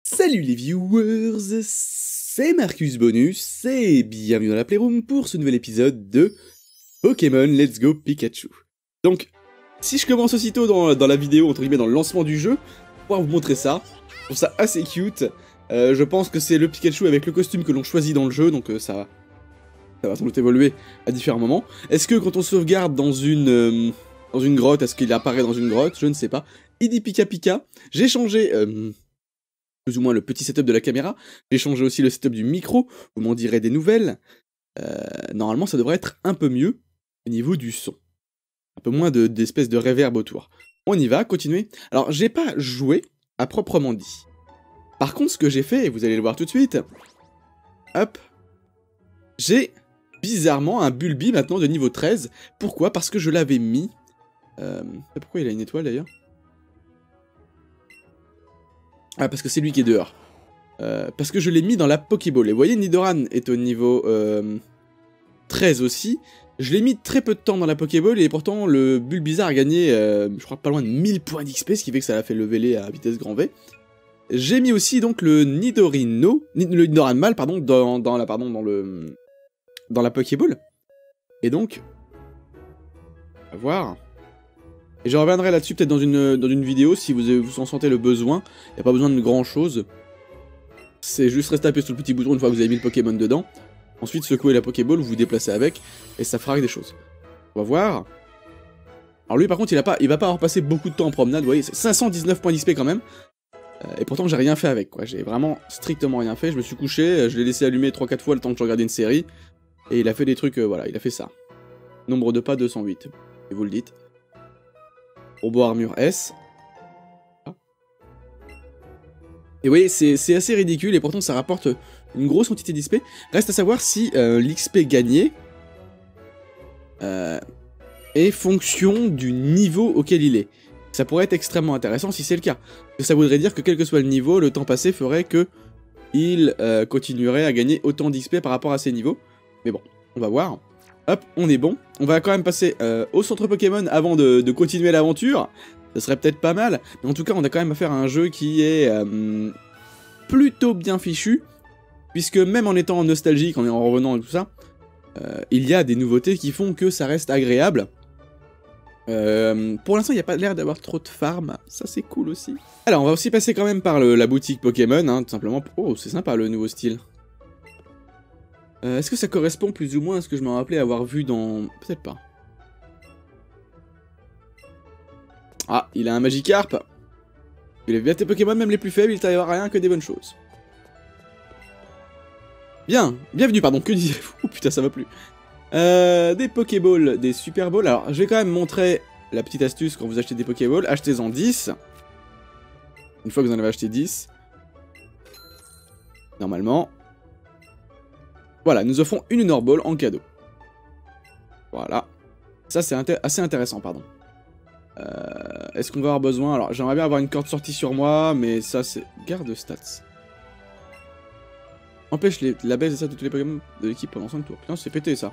Salut les viewers, c'est Marcus Bonus et bienvenue dans la Playroom pour ce nouvel épisode de Pokémon Let's Go Pikachu. Donc, si je commence aussitôt dans la vidéo, entre guillemets dans le lancement du jeu, pour pouvoir vous montrer ça, je trouve ça assez cute. Je pense que c'est le Pikachu avec le costume que l'on choisit dans le jeu, donc ça va sans doute évoluer à différents moments. Est-ce que quand on sauvegarde dans une grotte, est-ce qu'il apparaît dans une grotte? Je ne sais pas. Il dit Pika Pika. J'ai changé plus ou moins le petit setup de la caméra. J'ai changé aussi le setup du micro. Vous m'en direz des nouvelles. Normalement, ça devrait être un peu mieux au niveau du son. Un peu moins d'espèces de reverb autour. On y va, continuez. Alors, j'ai pas joué à proprement dit. Par contre, ce que j'ai fait, et vous allez le voir tout de suite, hop, j'ai bizarrement un Bulbi maintenant de niveau 13. Pourquoi? Parce que je l'avais mis... pourquoi il a une étoile d'ailleurs? Ah, parce que c'est lui qui est dehors. Parce que je l'ai mis dans la Pokéball. Et vous voyez, Nidoran est au niveau 13 aussi. Je l'ai mis très peu de temps dans la Pokéball et pourtant le Bulbizarre a gagné, je crois, pas loin de 1000 points d'XP, ce qui fait que ça a fait leveler à vitesse grand V. J'ai mis aussi donc le Nidorino, le Nidoran mâle, pardon, dans la Pokéball. Et donc, on va voir. Et je reviendrai là-dessus peut-être dans une vidéo si vous en sentez le besoin. Il n'y a pas besoin de grand chose. C'est juste rester appuyé sur le petit bouton une fois que vous avez mis le Pokémon dedans. Ensuite secouez la Pokéball, vous vous déplacez avec, et ça fera des choses. On va voir. Alors lui par contre il va pas avoir passé beaucoup de temps en promenade, vous voyez, c'est 519 points d'XP quand même. Et pourtant j'ai rien fait avec, quoi. J'ai vraiment strictement rien fait. Je me suis couché, je l'ai laissé allumer 3-4 fois le temps que je regardais une série. Et il a fait des trucs, voilà, il a fait ça. Nombre de pas 208, et vous le dites. Robot armure S. Et vous voyez, c'est assez ridicule et pourtant ça rapporte une grosse quantité d'XP. Reste à savoir si l'XP gagné est fonction du niveau auquel il est. Ça pourrait être extrêmement intéressant si c'est le cas. Parce que ça voudrait dire que quel que soit le niveau, le temps passé ferait que il continuerait à gagner autant d'XP par rapport à ses niveaux. Mais bon, on va voir. Hop, on est bon. On va quand même passer au centre Pokémon avant de continuer l'aventure. Ce serait peut-être pas mal. Mais en tout cas, on a quand même affaire à un jeu qui est plutôt bien fichu. Puisque même en étant nostalgique, en revenant et tout ça, il y a des nouveautés qui font que ça reste agréable. Pour l'instant, il n'y a pas l'air d'avoir trop de farm. Ça, c'est cool aussi. Alors, on va aussi passer quand même par la boutique Pokémon, hein, tout simplement. Oh, c'est sympa le nouveau style. Est-ce que ça correspond plus ou moins à ce que je me rappelais avoir vu dans... Peut-être pas. Ah, il a un Magikarp. Il a bien tes Pokémon, même les plus faibles, il t'arrivera rien que des bonnes choses. Bien, bienvenue, pardon, que disiez-vous? Oh putain, ça va plus. Des Pokéballs, des Super Balls. Alors, je vais quand même montrer la petite astuce quand vous achetez des Pokéballs. Achetez-en 10. Une fois que vous en avez acheté 10. Normalement. Voilà, nous offrons une Honor Ball en cadeau. Voilà. Ça, c'est assez intéressant, pardon. Est-ce qu'on va avoir besoin... Alors, j'aimerais bien avoir une corde sortie sur moi, mais ça, c'est... Garde stats. Empêche la baisse de ça de tous les Pokémon de l'équipe pendant 5 tours. Putain, c'est pété, ça.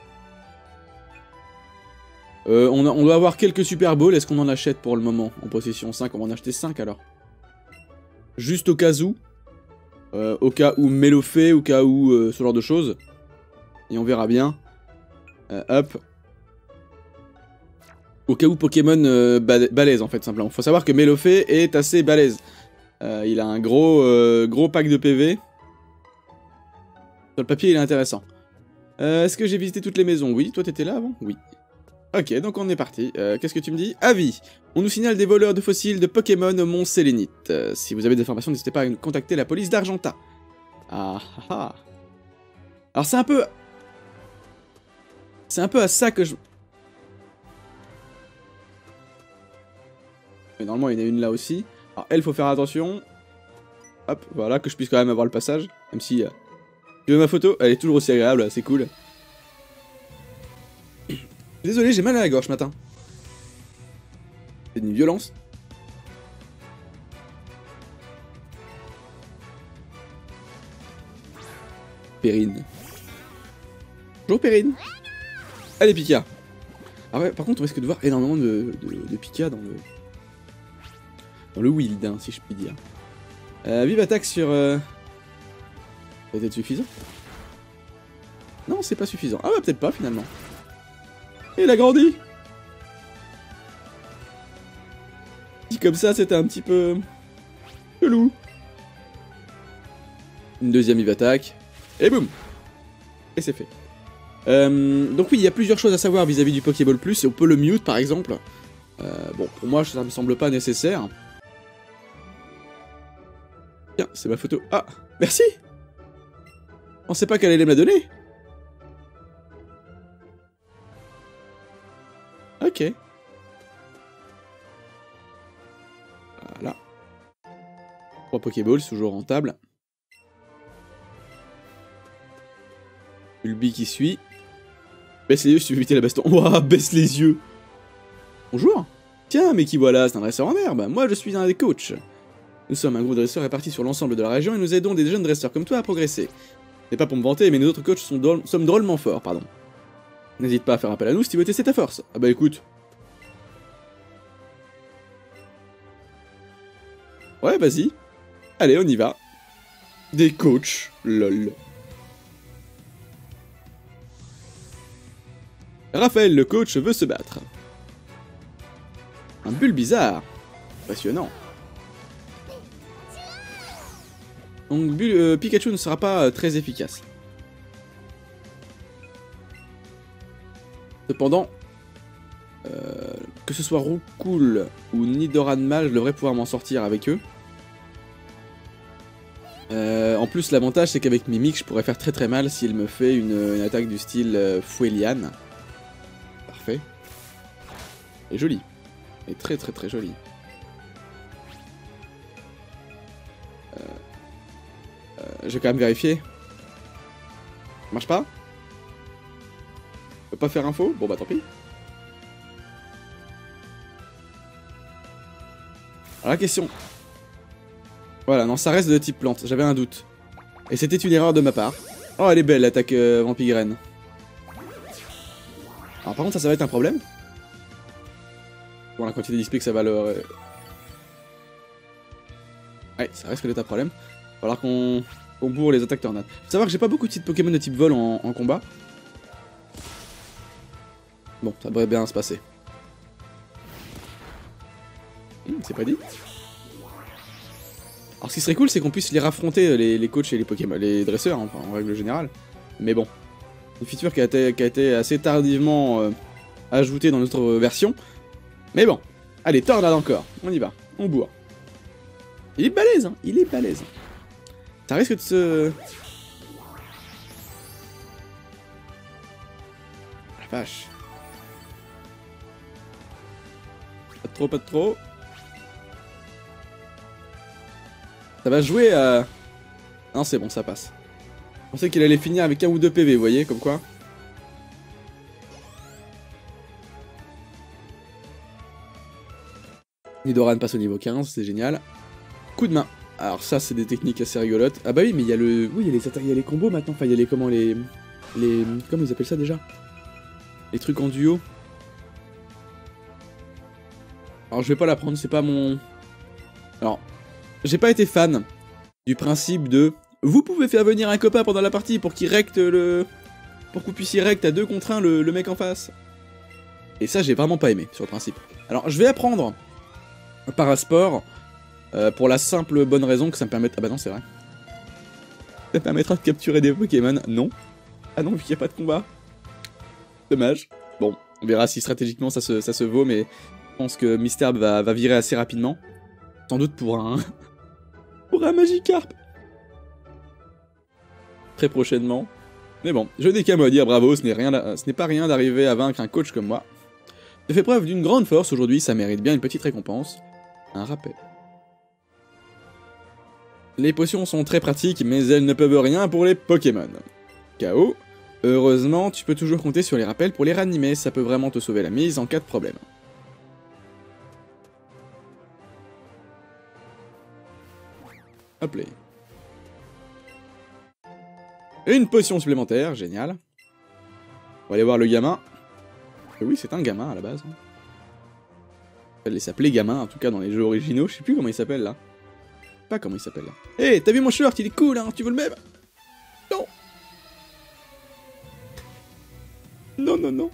On doit avoir quelques Super Balls. Est-ce qu'on en achète pour le moment? En possession 5, on va en acheter 5, alors. Juste au cas où. Au cas où Melo fait, au cas où ce genre de choses. Et on verra bien. Hop. Au cas où Pokémon balèze en fait, simplement. Faut savoir que Melofé est assez balèze. Il a un gros pack de PV. Sur le papier, il est intéressant. Est-ce que j'ai visité toutes les maisons? Oui. Toi, t'étais là avant? Oui. Ok, donc on est parti. Qu'est-ce que tu me dis? Avis. On nous signale des voleurs de fossiles de Pokémon au Mont Sélénite. Si vous avez des informations, n'hésitez pas à contacter la police d'Argenta. Ah ah ah. Alors c'est un peu... C'est un peu à ça que je... Mais normalement, il y en a une là aussi. Alors elle, faut faire attention. Hop, voilà, que je puisse quand même avoir le passage. Même si... Tu veux ma photo? Elle est toujours aussi agréable, c'est cool. Désolé, j'ai mal à la gorge ce matin. C'est une violence. Périne. Bonjour Périne. Allez Pika. Ah ouais, par contre on risque de voir énormément de Pika dans le wild, hein, si je puis dire. Vive attaque sur... Ça va être suffisant? Non, c'est pas suffisant. Ah bah peut-être pas finalement. Et il a grandi. Dit comme ça, c'était un petit peu... chelou. Une deuxième Vive attaque. Et boum. Et c'est fait. Donc oui, il y a plusieurs choses à savoir vis-à-vis du Pokéball Plus. On peut le mute par exemple. Bon, pour moi, ça me semble pas nécessaire. Tiens, c'est ma photo. Ah, merci. On sait pas qu'elle allait me la donner. Ok. Voilà. 3 Pokéballs, toujours rentable. Bulby qui suit. Baisse les yeux si tu veux éviter la baston. Ouah, baisse les yeux. Bonjour. Tiens, mais qui voilà, c'est un dresseur en herbe. Moi, je suis un des coachs. Nous sommes un groupe de dresseurs répartis sur l'ensemble de la région et nous aidons des jeunes dresseurs comme toi à progresser. C'est pas pour me vanter, mais nous autres coachs sommes drôlement forts, pardon. N'hésite pas à faire appel à nous si tu veux tester ta force. Ah bah écoute. Ouais, vas-y. Allez, on y va. Des coachs, lol. Raphaël, le coach, veut se battre. Un bulle bizarre. Impressionnant. Donc Pikachu ne sera pas très efficace. Cependant, que ce soit Roucoule ou Nidoran Mâle, je devrais pouvoir m'en sortir avec eux. En plus, l'avantage c'est qu'avec Mimic, je pourrais faire très très mal s'il me fait une attaque du style Foueliane. Parfait. Et joli. Et très très très joli. Je vais quand même vérifier. Ça marche pas? Je peux pas faire info? Bon bah tant pis. Alors la question. Voilà, non, ça reste de type plante, j'avais un doute. Et c'était une erreur de ma part. Oh, elle est belle l'attaque Vampigraine. Alors par contre, ça va être un problème. Bon, la quantité d'XP que ça va le... Ouais, ça risque d'être un problème. Il va falloir qu'on bourre les attaques tornades. Faut savoir que j'ai pas beaucoup de Pokémon de type vol en combat. Bon, ça devrait bien se passer. C'est pas dit. Alors ce qui serait cool, c'est qu'on puisse les raffronter, les coachs et les Pokémon, les dresseurs, hein, en règle générale. Mais bon, une feature qui a été assez tardivement ajoutée dans notre version. Mais bon, allez, tornade encore, on y va, on bourre. Il est balèze, hein, il est balèze. Ça risque de se... La vache. Pas de trop, pas de trop. Ça va jouer à... Non, c'est bon, ça passe. Je pensais qu'il allait finir avec 1 ou 2 PV, vous voyez, comme quoi. Nidoran passe au niveau 15, c'est génial. Coup de main. Alors ça, c'est des techniques assez rigolotes. Ah bah oui, mais il y a le... Oui, il y a les combos maintenant. Enfin, il y a les... Comment les... Comment ils appellent ça déjà? Les trucs en duo. Alors je vais pas la prendre, c'est pas mon... Alors... J'ai pas été fan du principe de... Vous pouvez faire venir un copain pendant la partie pour qu'il recte le... Pour que vous puissiez recte à 2 contre 1 le mec en face. Et ça, j'ai vraiment pas aimé, sur le principe. Alors, je vais apprendre un parasport pour la simple bonne raison que ça me permettra... Ah bah non, c'est vrai. Ça me permettra de capturer des Pokémon. Non. Ah non, vu qu'il n'y a pas de combat. Dommage. Bon, on verra si stratégiquement ça se vaut, mais je pense que Misterb va virer assez rapidement. Sans doute pour un... pour un Magikarp. Très prochainement. Mais bon, je n'ai qu'à me dire bravo, ce n'est pas rien d'arriver à vaincre un coach comme moi. Tu fais preuve d'une grande force aujourd'hui, ça mérite bien une petite récompense. Un rappel. Les potions sont très pratiques, mais elles ne peuvent rien pour les Pokémon. KO. Heureusement, tu peux toujours compter sur les rappels pour les ranimer, ça peut vraiment te sauver la mise en cas de problème. Hop là. Une potion supplémentaire, génial. On va aller voir le gamin. Et oui, c'est un gamin à la base. Il s'appelait gamin, en tout cas dans les jeux originaux. Je sais plus comment il s'appelle là. pas comment il s'appelle. Hé, hey, t'as vu mon shirt, il est cool, hein, tu veux le même? Non. Non, non, non.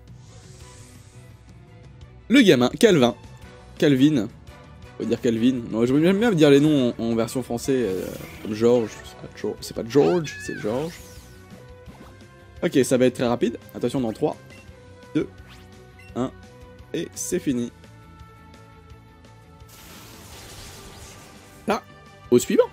Le gamin, Calvin. Calvin. On va dire Calvin. Moi, j'aime bien dire les noms en version français, comme George. C'est pas George, c'est George. Ok, ça va être très rapide. Attention, dans 3, 2, 1, et c'est fini. Là, au suivant.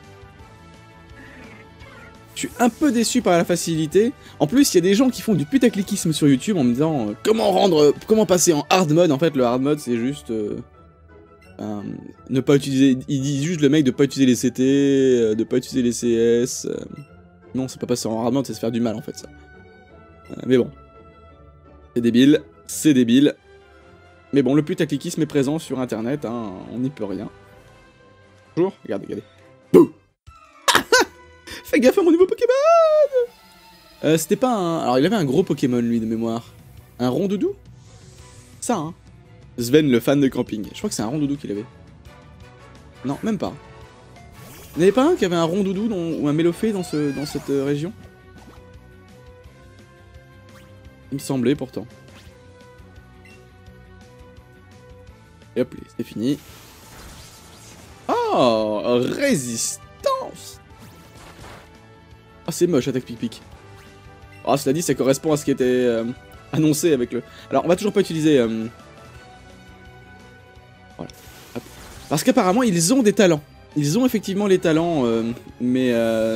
Je suis un peu déçu par la facilité. En plus, il y a des gens qui font du putacliquisme sur YouTube en me disant comment passer en hard mode. En fait, le hard mode, c'est juste ne pas utiliser. Il dit juste le mec de pas utiliser les CT, de pas utiliser les CS. Non, c'est pas passer en hard mode, c'est se faire du mal en fait ça. Mais bon, c'est débile, c'est débile. Mais bon, le putacliquisme est présent sur Internet, hein, on n'y peut rien. Bonjour, regardez, regardez. Bouh. Fais gaffe à mon nouveau Pokémon. C'était pas un... Alors, il avait un gros Pokémon, lui, de mémoire. Un rondoudou? Ça, hein. Sven, le fan de camping. Je crois que c'est un rondoudou qu'il avait. Non, même pas. Il n'y avait pas un qui avait un rondoudou ou un mélophée dans cette région? Il me semblait, pourtant. Et hop, c'est fini. Oh, résistance. Ah, c'est moche, attaque pic-pic. Ah, cela dit, ça correspond à ce qui était annoncé avec le... Alors, on va toujours pas utiliser... Voilà. Hop. Parce qu'apparemment, ils ont des talents. Ils ont effectivement les talents, mais...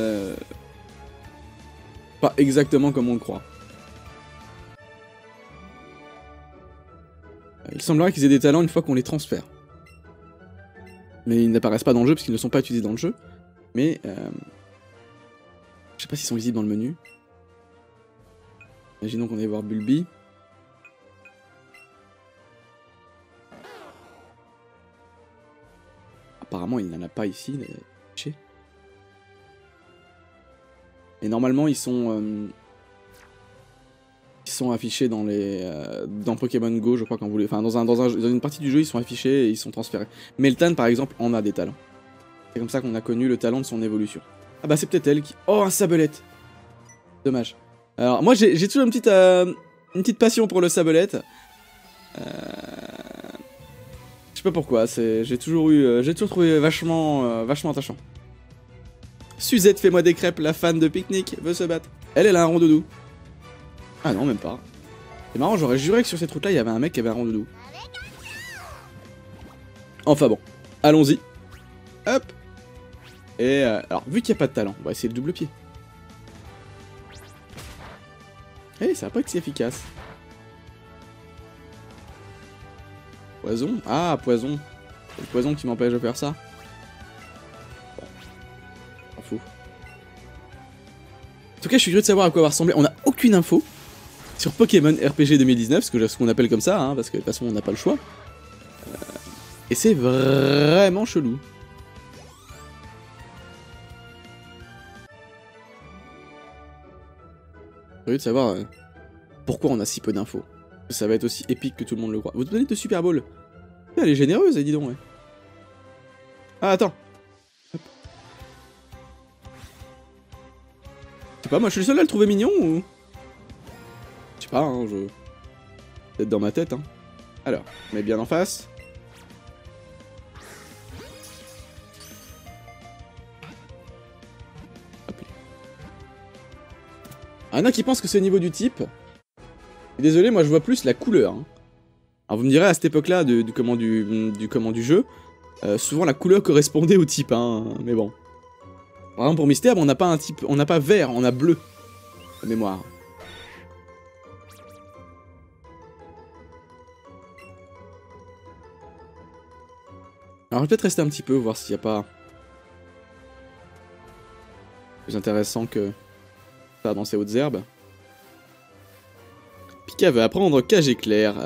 Pas exactement comme on le croit. Il semblerait qu'ils aient des talents une fois qu'on les transfère. Mais ils n'apparaissent pas dans le jeu parce qu'ils ne sont pas utilisés dans le jeu. Mais... Je sais pas s'ils sont visibles dans le menu. Imaginons qu'on aille voir Bulby. Apparemment, il n'y en a pas ici. Et normalement, ils sont affichés dans les dans Pokémon Go, je crois, quand vous voulez. Enfin, dans une partie du jeu, ils sont affichés et ils sont transférés. Meltan, par exemple, en a des talents. C'est comme ça qu'on a connu le talent de son évolution. Ah bah c'est peut-être elle qui... Oh, un sabelette. Dommage. Alors, moi, j'ai toujours une petite passion pour le sabelette. Je sais pas pourquoi, j'ai toujours trouvé vachement attachant. Suzette, fais-moi des crêpes, la fan de pique-nique veut se battre. Elle a un rondoudou. Ah non, même pas. C'est marrant, j'aurais juré que sur cette route-là, il y avait un mec qui avait un rondoudou. Enfin bon, allons-y. Hop. Et alors, vu qu'il n'y a pas de talent, on va essayer le double pied. Eh, ça va pas être si efficace. Poison? Ah, poison. C'est le poison qui m'empêche de faire ça. Bon. M'en fous. En tout cas, je suis curieux de savoir à quoi va ressembler. On n'a aucune info sur Pokémon RPG 2019, ce qu'on appelle comme ça, hein, parce que de toute façon, on n'a pas le choix. Et c'est vraiment chelou. Curieux de savoir pourquoi on a si peu d'infos. Ça va être aussi épique que tout le monde le croit. Vous donnez de Super Bowl. Elle est généreuse, dis donc. Ouais. Ah, attends. Hop. Je sais pas, moi je suis le seul à le trouver mignon ou... Je sais pas, hein, je... Peut-être dans ma tête, hein. Alors, on met bien en face. Ah, il y en a qui pensent que c'est au niveau du type. Désolé, moi je vois plus la couleur. Hein. Alors vous me direz à cette époque-là du jeu, souvent la couleur correspondait au type, hein, mais bon. Par exemple pour Mystère, on n'a pas un type, on n'a pas vert, on a bleu. De mémoire. Alors je vais peut-être rester un petit peu, voir s'il n'y a pas plus intéressant que ça dans ces hautes herbes. Pika veut apprendre Cage éclair.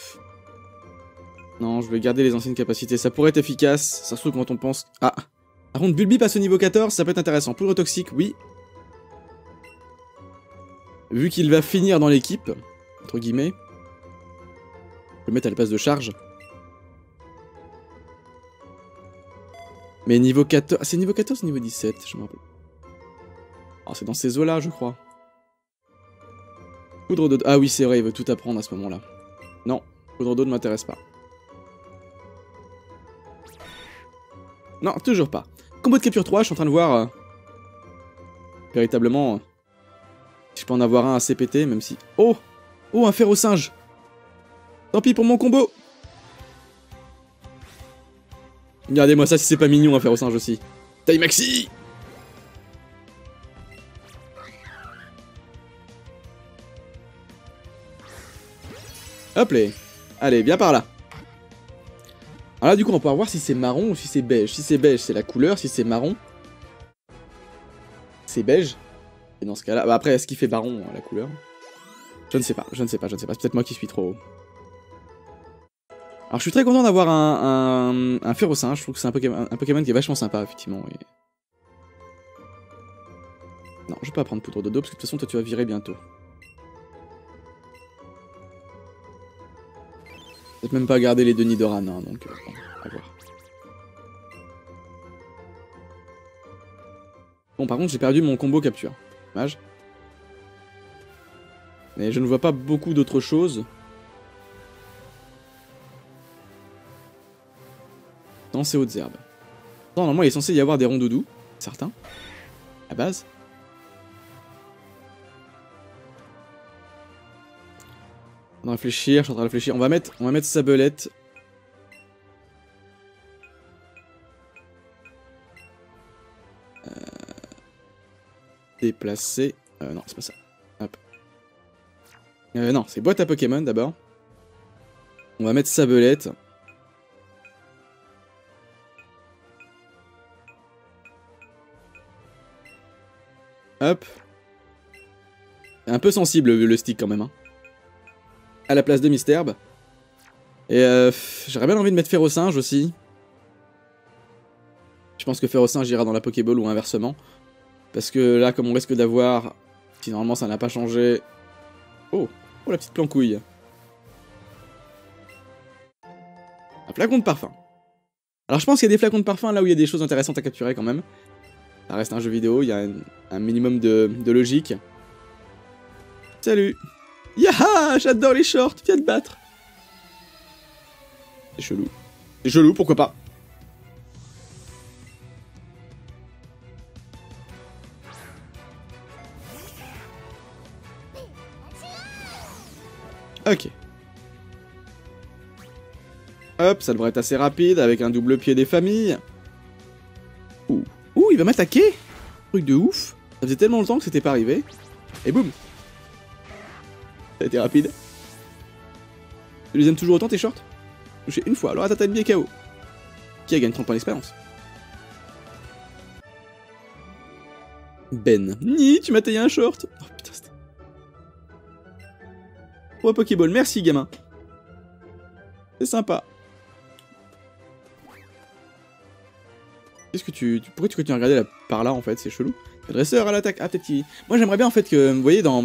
Non, je vais garder les anciennes capacités. Ça pourrait être efficace. Ça se trouve quand on pense... Ah. Par contre, Bulby passe au niveau 14, ça peut être intéressant. Poudre toxique, oui. Vu qu'il va finir dans l'équipe, entre guillemets. Je vais le mettre à la place de charge. Mais niveau 14... Ah, c'est niveau 14 ou niveau 17? Je me rappelle. Oh, c'est dans ces eaux-là, je crois. Poudre d'eau... Ah oui, c'est vrai, il veut tout apprendre à ce moment-là. Non, poudre d'eau ne m'intéresse pas. Non, toujours pas. Combo de capture 3, je suis en train de voir... véritablement... si je peux en avoir un assez pété, même si... Oh! Oh, un fer au singe! Tant pis pour mon combo! Regardez-moi ça si c'est pas mignon, un fer au singe aussi. Taille maxi! Hop là. Allez, viens par là. Alors là, du coup, on va pouvoir voir si c'est marron ou si c'est beige. Si c'est beige, c'est la couleur. Si c'est marron, c'est beige. Et dans ce cas-là... Bah après, est-ce qu'il fait marron, la couleur? Je ne sais pas, je ne sais pas, je ne sais pas. C'est peut-être moi qui suis trop... Alors je suis très content d'avoir un fer au singe. Je trouve que c'est un Pokémon qui est vachement sympa, effectivement. Et... non, je vais pas prendre poudre d'eau, parce que de toute façon, toi, tu vas virer bientôt. Peut-être même pas garder les deux Nidoran, hein, donc bon, à voir. Bon, par contre, j'ai perdu mon combo capture. Dommage. Mais je ne vois pas beaucoup d'autres choses. Dans ces hautes herbes. Normalement, il est censé y avoir des rondoudous, certains, à base. Je suis en train de réfléchir. On va mettre Sabelette. Déplacer. Non, c'est pas ça. Hop. Non, c'est boîte à Pokémon d'abord. On va mettre Sabelette. Hop. Un peu sensible le stick quand même. Hein. À la place de Misterbe. Et j'aurais bien envie de mettre Fer au singe aussi. Je pense que Fer au singe ira dans la Pokéball ou inversement. Parce que là, comme on risque d'avoir... si normalement ça n'a pas changé... Oh, oh la petite plancouille. Un flacon de parfum. Alors je pense qu'il y a des flacons de parfum là où il y a des choses intéressantes à capturer quand même. Ça reste un jeu vidéo, il y a un minimum de logique. Salut. Yaha, j'adore les shorts, viens te battre. C'est chelou. C'est chelou, pourquoi pas. Ok. Hop, ça devrait être assez rapide, avec un double pied des familles. Ouh, ouh, il va m'attaquer. Truc de ouf. Ça faisait tellement longtemps que c'était pas arrivé. Et boum. Ça a été rapide. Tu les aimes toujours autant tes shorts? Touché une fois, alors à ta tête bien KO. Qui a gagné 30 points d'expérience? Ben. Ni, tu m'as taillé un short. Oh putain, c'était... oh, Pokéball, merci gamin. C'est sympa. Qu'est-ce que pourquoi tu continues à regarder là, par là en fait? C'est chelou. Le dresseur à l'attaque. Ah, peut-être qu'il... moi j'aimerais bien en fait que... vous voyez dans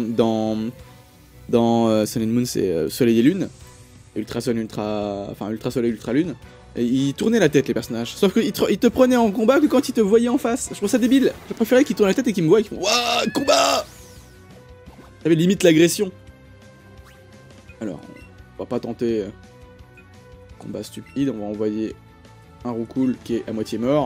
Sun and Moon, c'est Soleil et Lune. Ultra Sun, enfin Ultra Soleil, Ultra Lune. Et ils tournaient la tête les personnages. Sauf qu'ils te prenaient en combat que quand ils te voyaient en face. Je trouve ça débile. Je préférais qu'ils tournent la tête et qu'ils me voient et qu'ils font waouh, combat. J'avais limite l'agression. Alors, on va pas tenter combat stupide. On va envoyer un Roucoule qui est à moitié mort.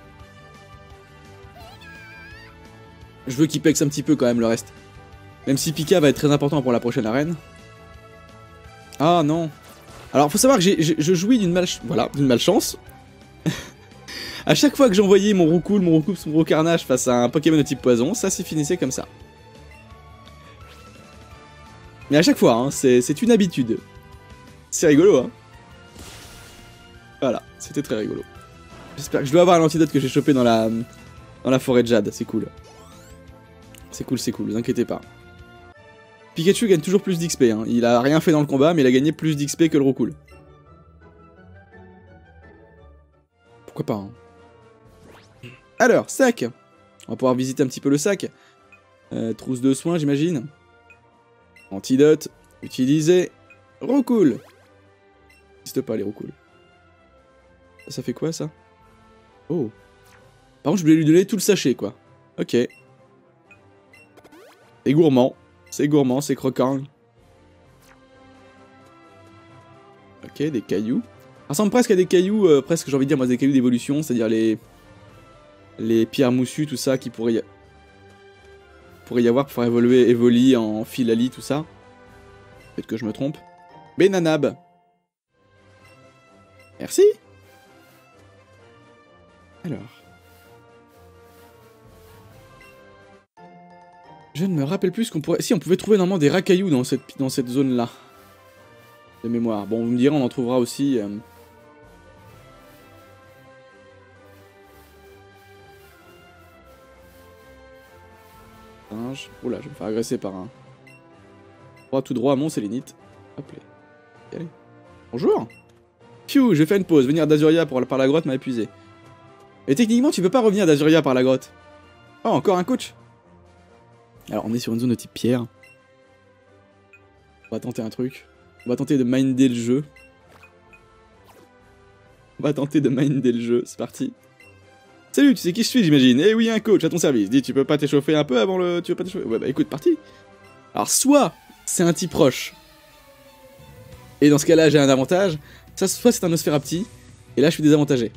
Je veux qu'il pexe un petit peu quand même le reste. Même si Pika va être très important pour la prochaine arène. Ah non. Alors faut savoir que je jouis d'une malchance. À chaque fois que j'envoyais mon Roucoule, mon gros carnage face à un Pokémon de type poison, ça s'est finissait comme ça. Mais à chaque fois, hein, c'est une habitude. C'est rigolo, hein. Voilà, c'était très rigolo. J'espère que je dois avoir l'antidote que j'ai chopé dans la forêt de Jade, c'est cool. C'est cool, vous inquiétez pas. Pikachu gagne toujours plus d'XP, hein. Il a rien fait dans le combat, mais il a gagné plus d'XP que le Roucoule. Pourquoi pas, hein. Alors, sac. On va pouvoir visiter un petit peu le sac. Trousse de soins, j'imagine. Antidote, utilisé. Roucoule. N'existe pas les Roucoules. Ça fait quoi, ça? Oh. Par contre, je voulais lui donner tout le sachet, quoi. Ok. C'est gourmand. C'est gourmand, c'est croquant. Ok, des cailloux. Ça ressemble presque à des cailloux, presque j'ai envie de dire, moi, des cailloux d'évolution, c'est-à-dire les pierres moussues, tout ça, qui pourrait y avoir pour faire évoluer Evoli en Philali, tout ça. Peut-être que je me trompe. Benanab. Merci. Alors. Je ne me rappelle plus ce qu'on pourrait... Si, on pouvait trouver normalement des racailloux dans cette zone-là. De mémoire. Bon, vous me direz, on en trouvera aussi... Oula, je vais me faire agresser par un... Tout droit à mon sélénite. Hop là. Allez. Bonjour. Phew, j'ai fait une pause. Venir d'Azuria par la grotte m'a épuisé. Et techniquement, tu peux pas revenir d'Azuria par la grotte. Oh, encore un coach. Alors, on est sur une zone de type pierre. On va tenter un truc. On va tenter de minder le jeu. C'est parti. Salut, tu sais qui je suis, j'imagine. Eh oui, un coach à ton service. Dis, tu peux pas t'échauffer un peu avant le... Tu veux pas t'échauffer? Ouais, bah écoute, parti. Alors, soit c'est un type roche. Et dans ce cas-là, j'ai un avantage. Soit c'est un Nosferapti. Et là, je suis désavantagé.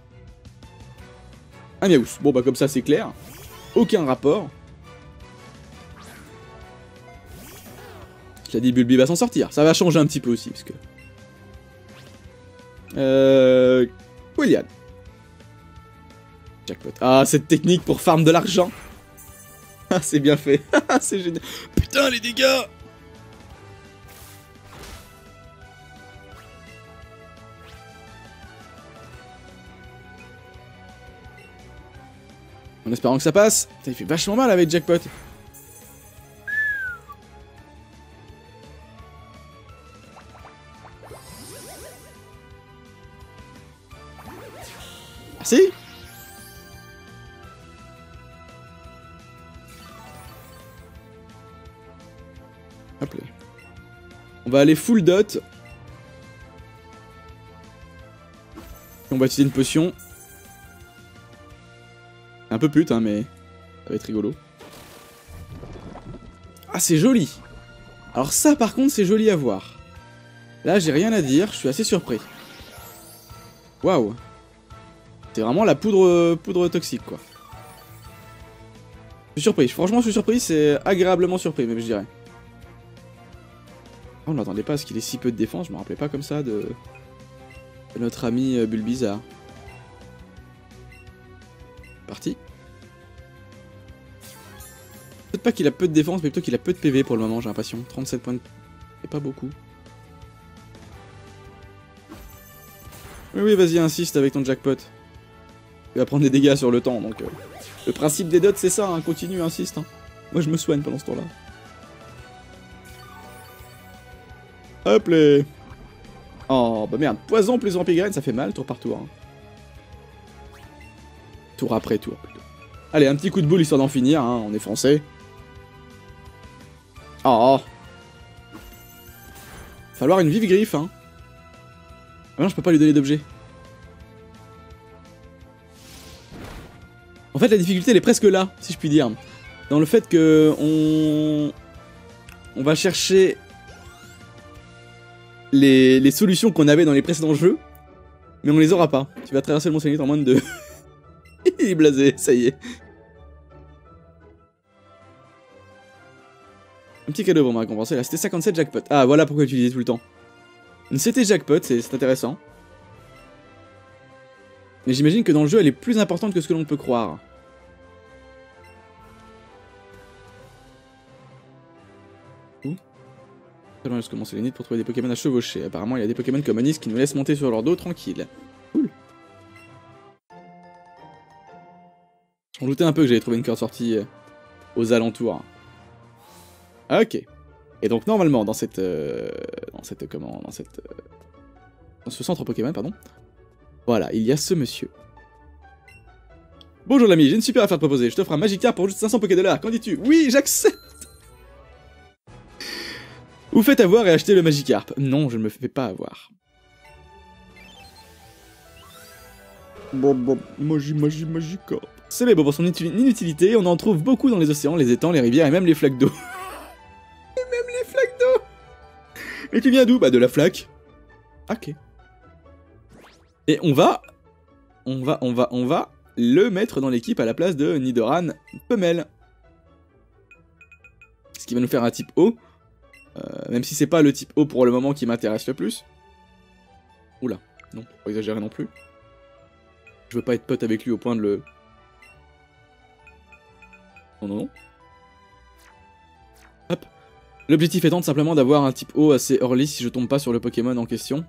Un Miaous. Bon, bah comme ça, c'est clair. Aucun rapport. Je l'ai dit, Bulbi va s'en sortir. Ça va changer un petit peu aussi, parce que... William. Jackpot. Ah, cette technique pour farm de l'argent. Ah, c'est bien fait. C'est génial. Putain, les dégâts. En espérant que ça passe. Putain, il fait vachement mal avec Jackpot. Merci. Hop là. On va aller full dot. Et on va utiliser une potion. Un peu pute, hein, mais ça va être rigolo. Ah, c'est joli. Alors ça, par contre, c'est joli à voir. Là, j'ai rien à dire, je suis assez surpris. Waouh. C'est vraiment la poudre toxique, quoi. Je suis surpris, franchement, je suis surpris, c'est agréablement surpris, même, je dirais. Oh, on n'attendait pas à ce qu'il ait si peu de défense, je me rappelais pas comme ça de notre ami Bulbizarre. Parti. Peut-être pas qu'il a peu de défense, mais plutôt qu'il a peu de PV pour le moment, j'ai l'impression. 37 points de... C'est pas beaucoup. Oui, oui, vas-y, insiste avec ton jackpot. Il va prendre des dégâts sur le temps, donc... Le principe des dots, c'est ça, hein, continue, insiste. Hein. Moi, je me soigne pendant ce temps-là. Hop là. Oh, bah merde, poison plus empigraine, ça fait mal, tour par tour. Hein. Tour après tour, plutôt. Allez, un petit coup de boule, histoire d'en finir, hein, on est français. Oh. Falloir une vive griffe, hein. Ah non, je peux pas lui donner d'objet. En fait, la difficulté, elle est presque là, si je puis dire. Dans le fait que on va chercher les solutions qu'on avait dans les précédents jeux, mais on les aura pas. Tu vas traverser le Mont Sénit en moins de 2. Il est blasé, ça y est. Un petit cadeau pour me récompenser, là, c'était 57 jackpot. Ah, voilà pourquoi tu disais tout le temps. C'était jackpot, c'est intéressant. Mais j'imagine que dans le jeu, elle est plus importante que ce que l'on peut croire. Où? Très loin jusqu'au Mont Sélénite pour trouver des Pokémon à chevaucher. Apparemment, il y a des Pokémon comme Anis qui nous laissent monter sur leur dos tranquille. Cool. On doutait un peu que j'allais trouver une carte sortie aux alentours. Ok. Et donc normalement dans ce centre Pokémon, pardon. Voilà, il y a ce monsieur. Bonjour l'ami, j'ai une super affaire à te proposer. Je t'offre un Magikarp pour juste 500 $. Qu'en dis-tu? Oui, j'accepte. Vous faites avoir et achetez le Magikarp. Non, je ne me fais pas avoir. Bon, magie. Célèbre pour son inutilité, on en trouve beaucoup dans les océans, les étangs, les rivières et même les flaques d'eau. Et même les flaques d'eau. Mais tu viens d'où? Bah de la flaque. Ok. Et on va le mettre dans l'équipe à la place de Nidoran Pummel. Ce qui va nous faire un type O. Même si c'est pas le type O pour le moment qui m'intéresse le plus. Oula, non, faut pas exagérer non plus. Je veux pas être pote avec lui au point de le... Non. Hop. L'objectif étant simplement d'avoir un type O assez early si je tombe pas sur le Pokémon en question.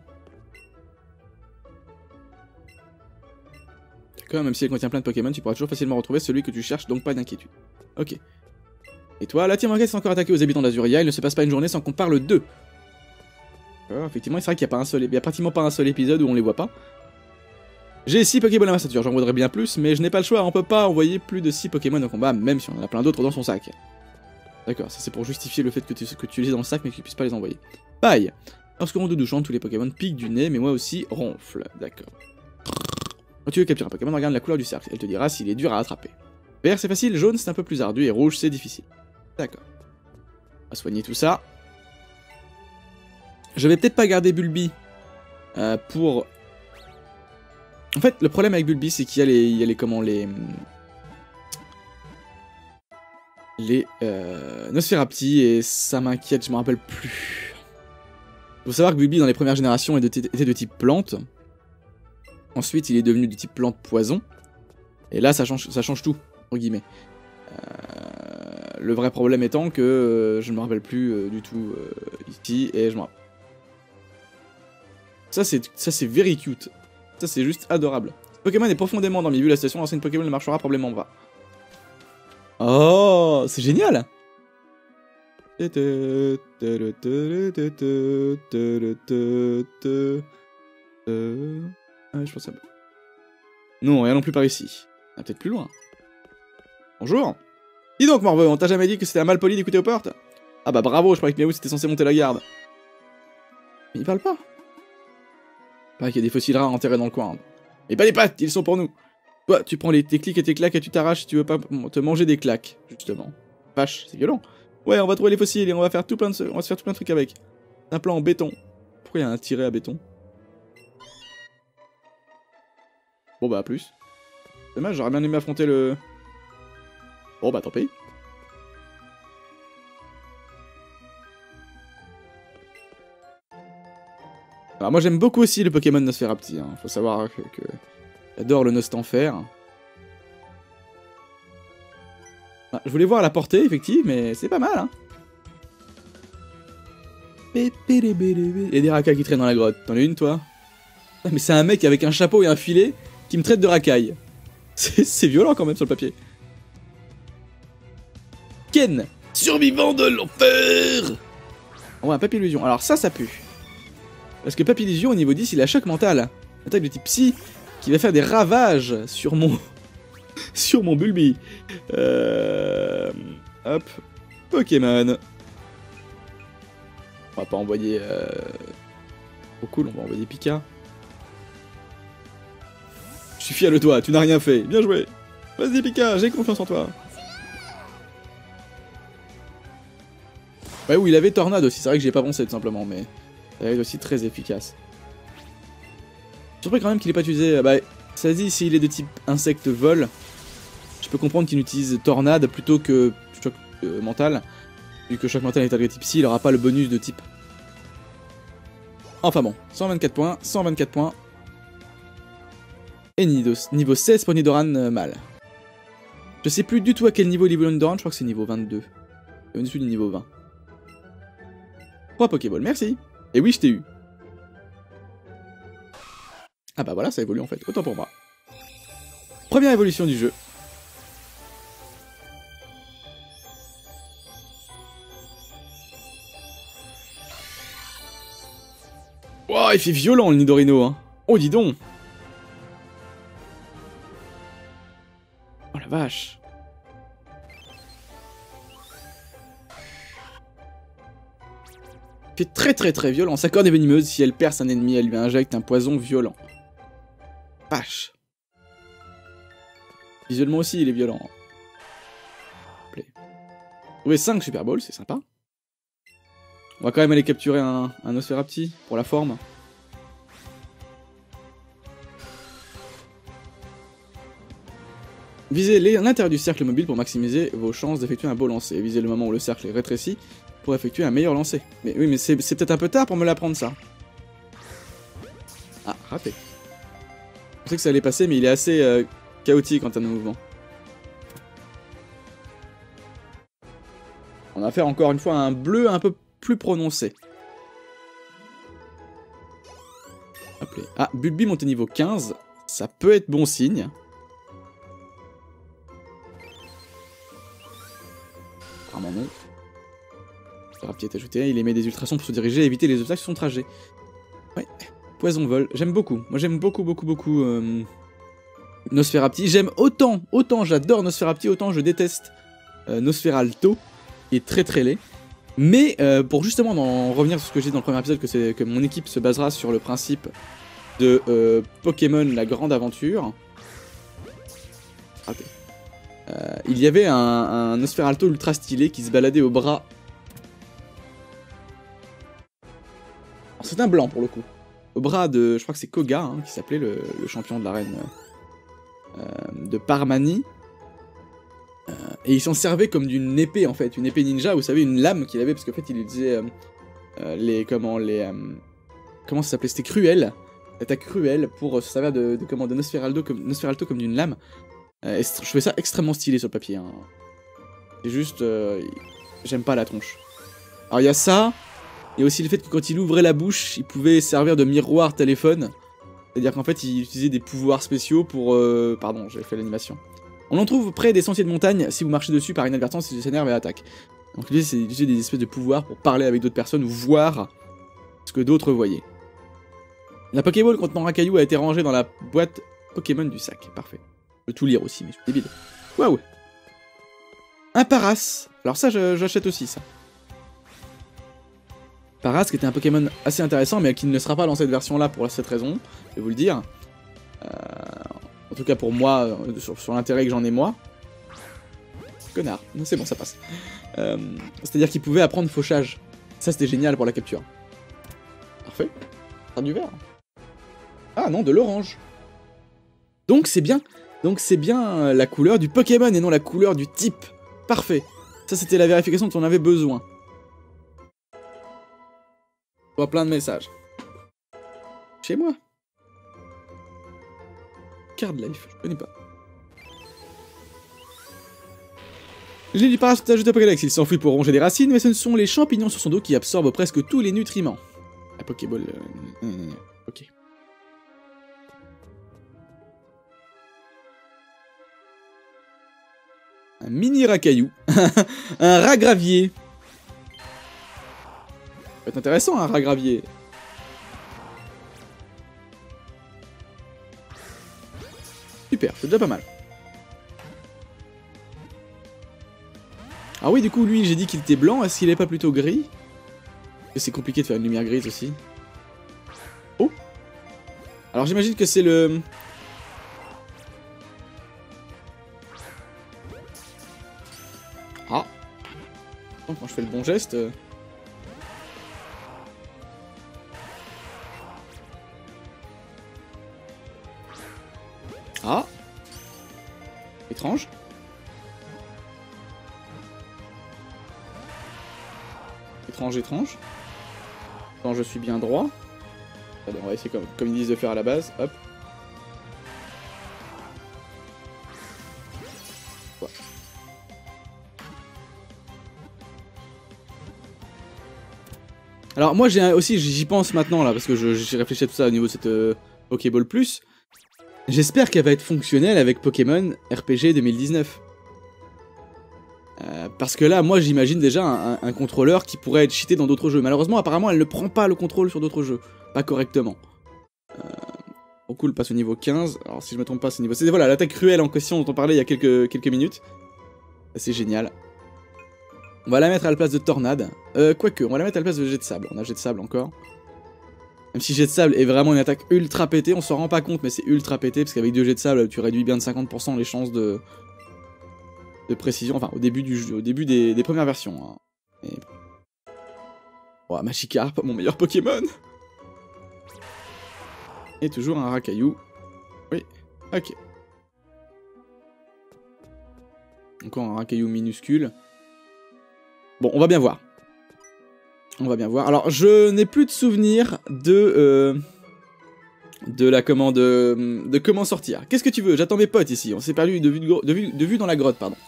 D'accord, même si elle contient plein de Pokémon, tu pourras toujours facilement retrouver celui que tu cherches, donc pas d'inquiétude. Ok. Et toi, la Team Rocket s'est encore attaquée aux habitants d'Azuria, il ne se passe pas une journée sans qu'on parle d'eux. Effectivement, c'est vrai qu'il n'y a pratiquement pas un seul épisode où on les voit pas. J'ai 6 Pokéballs à ma ceinture, j'en voudrais bien plus, mais je n'ai pas le choix, on peut pas envoyer plus de 6 Pokémon au combat, même si on en a plein d'autres dans son sac. D'accord, ça c'est pour justifier le fait que tu les aies dans le sac, mais que tu puisses pas les envoyer. Paille. Lorsque Rondoudou chante, tous les Pokémon piquent du nez, mais moi aussi ronfle. D'accord. Quand tu veux capturer un Pokémon, regarde la couleur du cercle, elle te dira s'il est dur à attraper. Vert c'est facile, jaune c'est un peu plus ardu, et rouge c'est difficile. D'accord. On va soigner tout ça. Je vais peut-être pas garder Bulby pour... En fait, le problème avec Bulby, c'est qu'il y a les Nosferapti, et ça m'inquiète, je me rappelle plus. Il faut savoir que Bulby, dans les premières générations, était de type plante. Ensuite, il est devenu de type plante poison. Et là, ça change tout, entre guillemets. Le vrai problème étant que je ne me rappelle plus du tout ici, et je me rappelle. Ça, c'est very cute. Ça, c'est juste adorable. Pokémon est profondément dans mes vues, la station d'ancienne Pokémon ne marchera probablement pas. Oh, c'est génial! Ah, je pense à... Non, rien non plus par ici. Ah, peut-être plus loin. Bonjour! Dis donc, Morveux, on t'a jamais dit que c'était un mal poli d'écouter aux portes? Ah bah bravo, je croyais que Miaou c'était censé monter la garde. Mais il parle pas. Pas qu'il y a des fossiles rares enterrés dans le coin. Mais pas des pattes, ils sont pour nous. Toi, tu prends tes clics et tes claques et tu t'arraches si tu veux pas te manger des claques, justement. Vache, c'est violent. Ouais, on va trouver les fossiles et on va se faire tout plein de trucs avec. Un plan en béton. Pourquoi il y a un tiret à béton? Bon bah à plus. Dommage, j'aurais bien aimé affronter le... Bon bah tant pis. Alors moi j'aime beaucoup aussi le Pokémon Nosferapti, hein. Faut savoir que j'adore le Nostanfer. Ah, je voulais voir la portée effective, mais c'est pas mal, hein. Il y a des racailles qui traînent dans la grotte. T'en as une toi? Ah, mais c'est un mec avec un chapeau et un filet qui me traite de racaille. C'est violent quand même sur le papier. Ken, survivant de l'enfer. On voit un Papillusion. Alors ça pue. Parce que Papillusion au niveau 10 il a choc mental. Attaque de type psy qui va faire des ravages sur mon... sur mon Bulby. Hop. Pokémon. On va pas envoyer... Trop cool, on va envoyer Pika. Je suis fier de toi, tu n'as rien fait. Bien joué. Vas-y Pika, j'ai confiance en toi. Ouais, oui, il avait Tornade aussi, c'est vrai que j'y ai pas pensé tout simplement, mais ça va être aussi très efficace. Surpris quand même qu'il ait pas utilisé... bah, ça dit, s'il est de type insecte vol, je peux comprendre qu'il utilise Tornade plutôt que choc mental. Vu que choc mental est de type psy, il aura pas le bonus de type. Enfin bon, 124 points, 124 points. Et niveau 16 pour Nidoran mal. Je sais plus du tout à quel niveau il évolue Nidoran, je crois que c'est niveau 22. Et au-dessus du niveau 20. 3 Pokéballs, merci. Et oui, je t'ai eu. Ah bah voilà, ça évolue en fait, autant pour moi. Première évolution du jeu. Wow, il fait violent le Nidorino, hein. Oh, dis donc. Oh la vache. Il fait très violent. Sa corne est venimeuse. Si elle perce un ennemi, elle lui injecte un poison violent. Vache. Visuellement aussi, il est violent. Play. Trouver 5 Super Balls, c'est sympa. On va quand même aller capturer un Nosferapti pour la forme. Visez l'intérieur du cercle mobile pour maximiser vos chances d'effectuer un beau lancer. Visez le moment où le cercle est rétréci pour effectuer un meilleur lancer. Mais oui, mais c'est peut-être un peu tard pour me l'apprendre ça. Ah, raté. Je pensais que ça allait passer, mais il est assez chaotique en termes de mouvement. On va faire encore une fois un bleu un peu plus prononcé. Hop là. Ah, Bulbi monté niveau 15. Ça peut être bon signe. Apparemment non. Rapide est ajouté. Il émet des ultrasons pour se diriger et éviter les obstacles sur son trajet. Ouais. Poison vol. J'aime beaucoup. Moi j'aime beaucoup Nosferapti. J'aime autant j'adore Nosferapti, autant je déteste Nosferalto, qui est très laid. Mais pour justement en revenir sur ce que j'ai dit dans le premier épisode, que mon équipe se basera sur le principe de Pokémon la grande aventure. Raté. Il y avait un Nosferalto ultra stylé qui se baladait au bras. C'est un blanc pour le coup. Au bras de, je crois que c'est Koga, hein, qui s'appelait le champion de l'arène de Parmanie. Et il s'en servait comme d'une épée en fait, une épée ninja, vous savez, une lame qu'il avait, parce qu'en fait il utilisait comment ça s'appelait, c'était cruel, l'attaque cruelle pour se servir de Nosferalto comme d'une lame. Et je trouvais ça extrêmement stylé sur le papier. Hein. C'est juste, j'aime pas la tronche. Alors il y a ça, il y a aussi le fait que quand il ouvrait la bouche, il pouvait servir de miroir téléphone. C'est-à-dire qu'en fait il utilisait des pouvoirs spéciaux pour... Pardon, j'ai fait l'animation. On en trouve près des sentiers de montagne si vous marchez dessus par inadvertance, il s'énerve et attaque. Donc l'idée c'est d'utiliser des espèces de pouvoirs pour parler avec d'autres personnes ou voir ce que d'autres voyaient. La Pokéball contenant Rakaillou a été rangée dans la boîte Pokémon du sac. Parfait. Je peux tout lire aussi, mais je suis débile. Waouh. Un Paras. Alors ça, j'achète aussi ça. Paras qui était un Pokémon assez intéressant, mais qui ne sera pas dans cette version-là pour cette raison, je vais vous le dire. En tout cas pour moi, sur l'intérêt que j'en ai moi. Connard, c'est bon, ça passe. C'est-à-dire qu'il pouvait apprendre fauchage. Ça c'était génial pour la capture. Parfait. Ah, du vert. Ah non, de l'orange. Donc c'est bien. Donc c'est bien la couleur du Pokémon et non la couleur du type. Parfait. Ça c'était la vérification dont on avait besoin. Je vois plein de messages. Chez moi. Card Life, je connais pas. Les Liparas sont ajoutés à Pokédex, il s'enfuit pour ronger des racines, mais ce sont les champignons sur son dos qui absorbent presque tous les nutriments. La Pokéball... ok. Un mini Rakaillou. Un Ragravier. Ça peut être intéressant, un Ragravier. Super, c'est déjà pas mal. Ah oui, du coup, lui, j'ai dit qu'il était blanc. Est-ce qu'il est pas plutôt gris? Parce que c'est compliqué de faire une lumière grise aussi. Oh. Alors j'imagine que c'est le... Ah. Quand je fais le bon geste... Ah. Étrange. Étrange. Quand je suis bien droit. Allez, on va essayer comme ils disent de faire à la base. Hop. Ouais. Alors moi j'ai aussi, j'y pense maintenant là, parce que j'ai réfléchi à tout ça au niveau de cette Pokéball Plus. J'espère qu'elle va être fonctionnelle avec Pokémon RPG 2019. Parce que là, moi j'imagine déjà un contrôleur qui pourrait être cheaté dans d'autres jeux. Malheureusement, apparemment, elle ne prend pas le contrôle sur d'autres jeux. Pas correctement. Trop cool, passe au niveau 15. Alors si je me trompe pas, c'est niveau... C'est voilà, l'attaque cruelle en question dont on parlait il y a quelques minutes. C'est génial. On va la mettre à la place de Tornade. Quoique, on va la mettre à la place de Jet de Sable. On a Jet de Sable encore. Même si jet de sable est vraiment une attaque ultra pétée, on s'en rend pas compte, mais c'est ultra pété, parce qu'avec 2 jets de sable, tu réduis bien de 50% les chances de précision, enfin au début du jeu, au début des premières versions. Hein. Et... Oh, Magikarp, mon meilleur Pokémon. Et toujours un Racaillou. Oui, ok. Encore un Racaillou minuscule. Bon, on va bien voir. On va bien voir. Alors, je n'ai plus de souvenir de la commande de comment sortir. Qu'est-ce que tu veux? J'attends mes potes ici. On s'est perdu de vue dans la grotte, pardon.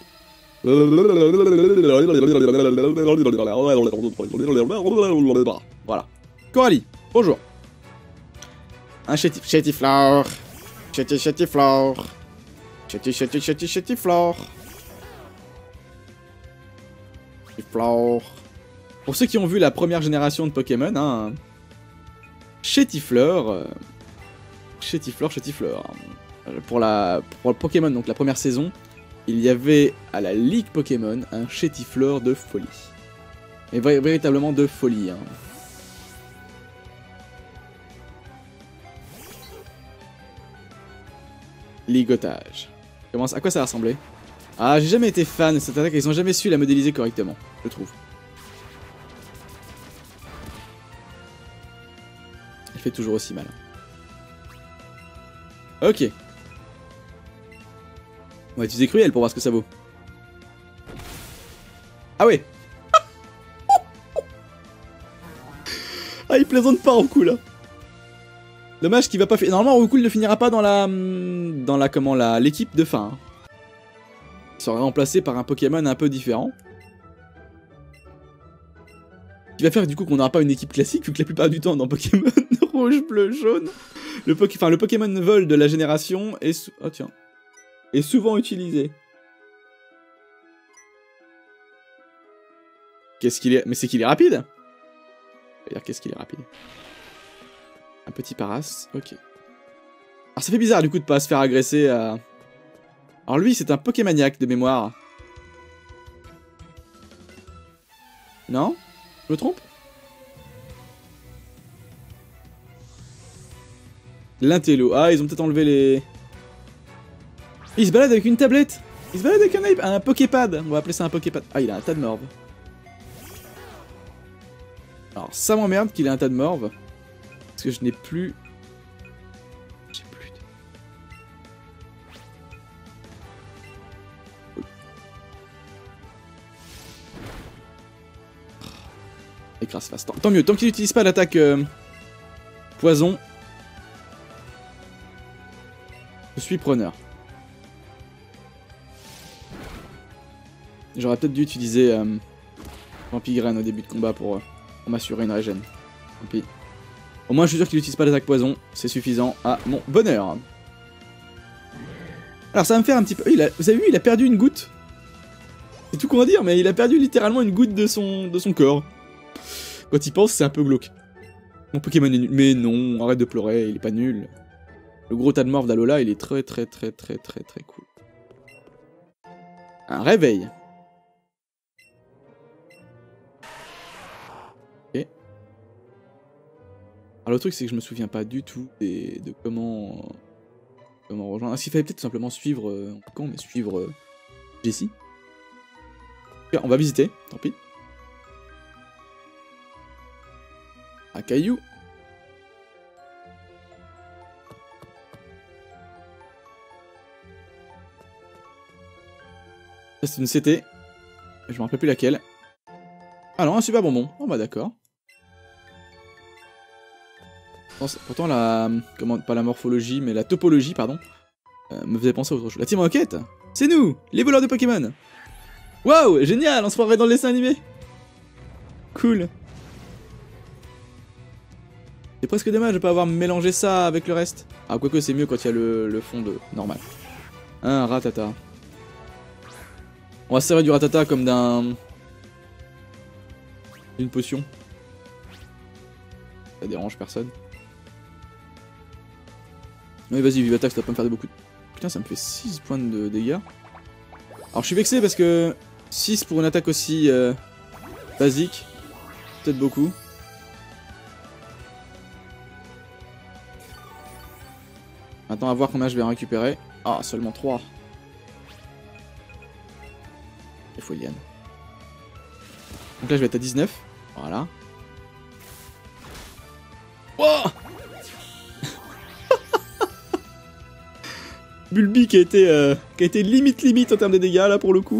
Voilà. Coralie, bonjour. Un Chétiflore. Chétiflore. Chétiflore. Chétiflore. Pour ceux qui ont vu la première génération de Pokémon, hein, Chétiflore. Chétiflore. Pour le Pokémon, donc la première saison, il y avait à la Ligue Pokémon un Chétiflore de folie. Mais véritablement de folie. Hein. Ligotage. À quoi ça va ressembler? Ah, j'ai jamais été fan de cette attaque, ils ont jamais su la modéliser correctement, je trouve. Elle fait toujours aussi mal. Ok. On va utiliser Cruel pour voir ce que ça vaut. Ah ouais. Ah, il plaisante pas en coup là. Dommage qu'il va pas faire. Normalement, Roku il ne finira pas dans l'équipe de fin. Hein. Il sera remplacé par un Pokémon un peu différent. Qui va faire du coup qu'on n'aura pas une équipe classique, vu que la plupart du temps dans Pokémon rouge, bleu, jaune, le Pokémon vol de la génération est est souvent utilisé. Qu'est-ce qu'il est? Mais c'est qu'il est rapide. C'est-à-dire qu'est-ce qu'il est rapide? Un petit Paras, ok. Alors ça fait bizarre du coup de pas se faire agresser à... Alors lui c'est un Pokémaniac de mémoire. Non? Je me trompe? L'intello. Ah, ils ont peut-être enlevé les... Il se balade avec une tablette. Il se balade avec un Poképad. On va appeler ça un Poképad. Ah, il a un tas de morve. Alors, ça m'emmerde qu'il ait un tas de morve. Parce que je n'ai plus... J'ai plus de... Écrase face. Tant mieux. Tant qu'il n'utilise pas l'attaque poison. Je suis preneur. J'aurais peut-être dû utiliser Vampigraine au début de combat pour m'assurer une régène. Tant pis. Au moins je suis sûr qu'il n'utilise pas l'attaque poison. C'est suffisant à mon bonheur. Alors ça va me faire un petit peu... Vous avez vu, il a perdu une goutte. C'est tout qu'on va dire, mais il a perdu littéralement une goutte de son corps. Quand il pense, c'est un peu glauque. Mon Pokémon est nul. Mais non, arrête de pleurer, il est pas nul. Le gros tas de morve d'Alola, il est très cool. Un réveil. Ok. Alors le truc c'est que je me souviens pas du tout de comment rejoindre. Est-ce qu'il fallait peut-être tout simplement suivre... mais suivre Jessie. On va visiter, tant pis. Un caillou. Ça c'est une CT. Je me rappelle plus laquelle. Ah non, un super bonbon. Oh bah d'accord. Pourtant la... pas la morphologie, mais la topologie, pardon. Me faisait penser à autre chose. La Team Rocket. C'est nous, les voleurs de Pokémon. Waouh, génial, on se croirait dans le dessin animé. Cool. C'est presque dommage de pas avoir mélangé ça avec le reste. Ah, quoique c'est mieux quand il y a le fond de normal. Un Rattata. On va se servir du Rattata comme d'une potion. Ça dérange personne. Oui, vas-y, vive attaque, ça va pas me faire de beaucoup de... Putain, ça me fait 6 points de dégâts. Alors, je suis vexé parce que 6 pour une attaque aussi basique, peut-être beaucoup. Maintenant, à voir combien je vais en récupérer. Ah, seulement 3. Il faut Liane. Donc là, je vais être à 19. Voilà. Oh Bulbi qui a été limite en termes de dégâts, là, pour le coup.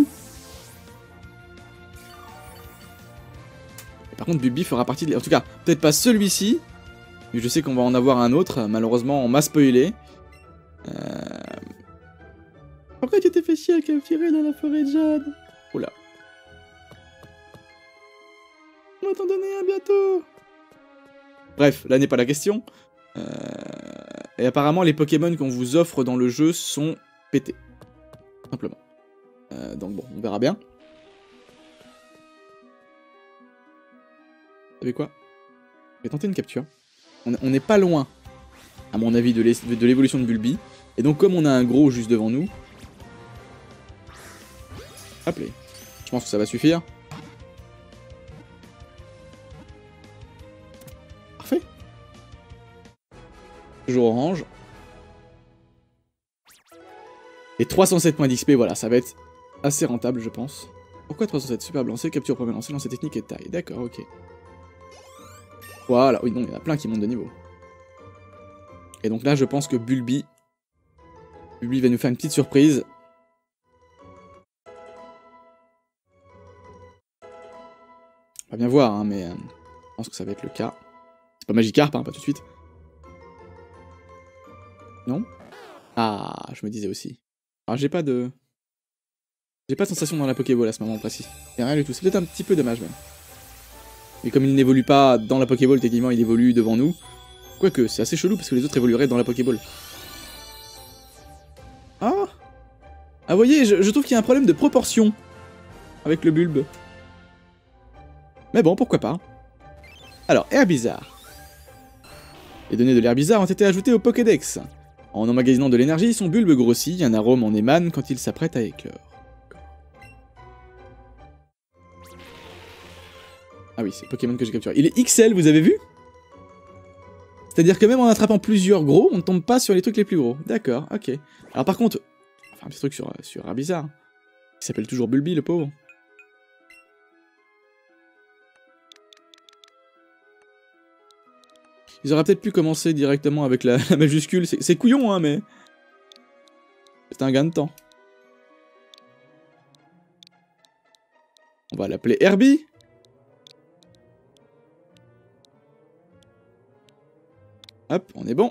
Et par contre, Bulbi fera partie de... En tout cas, peut-être pas celui-ci. Mais je sais qu'on va en avoir un autre. Malheureusement, on m'a spoilé. Pourquoi tu t'es fait chier à capturer dans la forêt de Jade? Oula. On va t'en donner un bientôt. Bref, là n'est pas la question. Et apparemment, les Pokémon qu'on vous offre dans le jeu sont pétés. Simplement. Donc bon, on verra bien. Vous savez quoi? Je vais tenter une capture. On n'est pas loin, à mon avis, de l'évolution de Bulbi. Et donc, comme on a un gros juste devant nous... Hop là. Je pense que ça va suffire. Parfait. Toujours orange. Et 307 points d'XP, voilà, ça va être assez rentable, je pense. Pourquoi 307? Superbe lancé, capture premier lancé, lancer technique et taille. D'accord, ok. Voilà, oui, non, il y en a plein qui montent de niveau. Et donc là, je pense que Bulbi va nous faire une petite surprise. On va bien voir, hein, mais je pense que ça va être le cas. C'est pas Magikarp, hein, pas tout de suite. Non? Ah, je me disais aussi. Alors, j'ai pas de sensation dans la Pokéball à ce moment précis. Et rien du tout, c'est peut-être un petit peu dommage même. Mais comme il n'évolue pas dans la Pokéball, techniquement il évolue devant nous. Quoique, c'est assez chelou parce que les autres évolueraient dans la Pokéball. Ah! Ah, vous voyez, je trouve qu'il y a un problème de proportion avec le bulbe. Mais bon, pourquoi pas. Alors, Herbizarre. Les données de l'Herbizarre ont été ajoutées au Pokédex. En emmagasinant de l'énergie, son bulbe grossit, un arôme en émane quand il s'apprête à éclore. Ah oui, c'est le Pokémon que j'ai capturé. Il est XL, vous avez vu? C'est-à-dire que même en attrapant plusieurs gros, on ne tombe pas sur les trucs les plus gros. D'accord, ok. Alors par contre, enfin un petit truc sur Herbizarre. Il s'appelle toujours Bulbi, le pauvre. Ils auraient peut-être pu commencer directement avec la majuscule. C'est couillon, hein, mais... c'est un gain de temps. On va l'appeler Herbie. Hop, on est bon.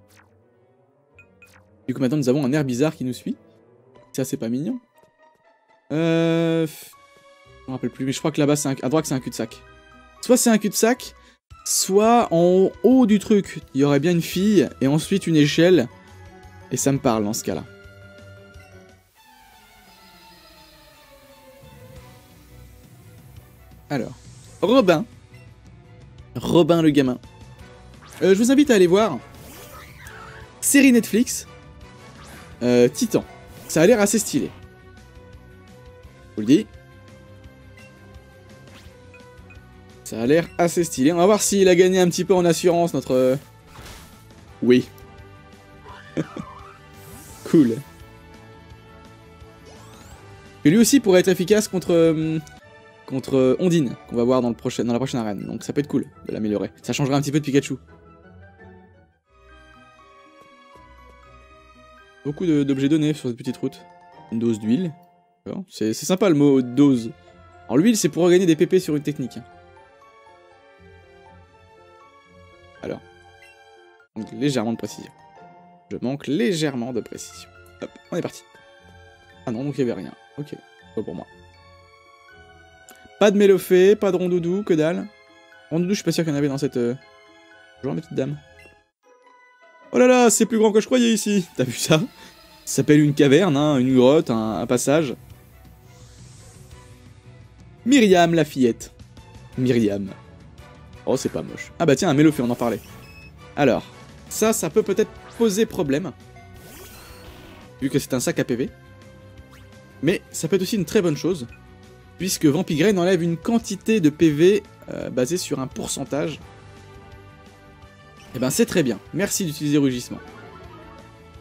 Du coup, maintenant, nous avons un Herbizarre qui nous suit. Ça, c'est pas mignon. Je me rappelle plus, mais je crois que là-bas, à droite, c'est un cul-de-sac. Soit c'est un cul-de-sac, soit en haut du truc, il y aurait bien une fille, et ensuite une échelle. Et ça me parle dans ce cas-là. Alors, Robin. Robin le gamin. Je vous invite à aller voir série Netflix Titan. Ça a l'air assez stylé. Je vous le dis. Ça a l'air assez stylé. On va voir s'il a gagné un petit peu en assurance, notre... Oui. Cool. Et lui aussi pourrait être efficace contre Ondine, qu'on va voir dans la prochaine arène. Donc ça peut être cool de l'améliorer. Ça changerait un petit peu de Pikachu. Beaucoup d'objets donnés sur cette petite route. Une dose d'huile. C'est sympa le mot dose. Alors l'huile, c'est pour gagner des PP sur une technique. Alors. Je manque légèrement de précision. Je manque légèrement de précision. Hop, on est parti. Ah non, donc il n'y avait rien. Ok, pas pour moi. Pas de Mélofée, pas de Rondoudou, que dalle. Rondoudou, je suis pas sûr qu'il y en avait dans cette... Bonjour, ma petite dame. Oh là là, c'est plus grand que je croyais ici. T'as vu ça? Ça s'appelle une caverne, hein, une grotte, un passage. Myriam, la fillette. Myriam. Oh, c'est pas moche. Ah bah tiens, un Mélofée, on en parlait. Alors, ça peut peut-être poser problème. Vu que c'est un sac à PV. Mais ça peut être aussi une très bonne chose. Puisque Vampigraine enlève une quantité de PV basée sur un pourcentage. Et ben c'est très bien. Merci d'utiliser Rugissement.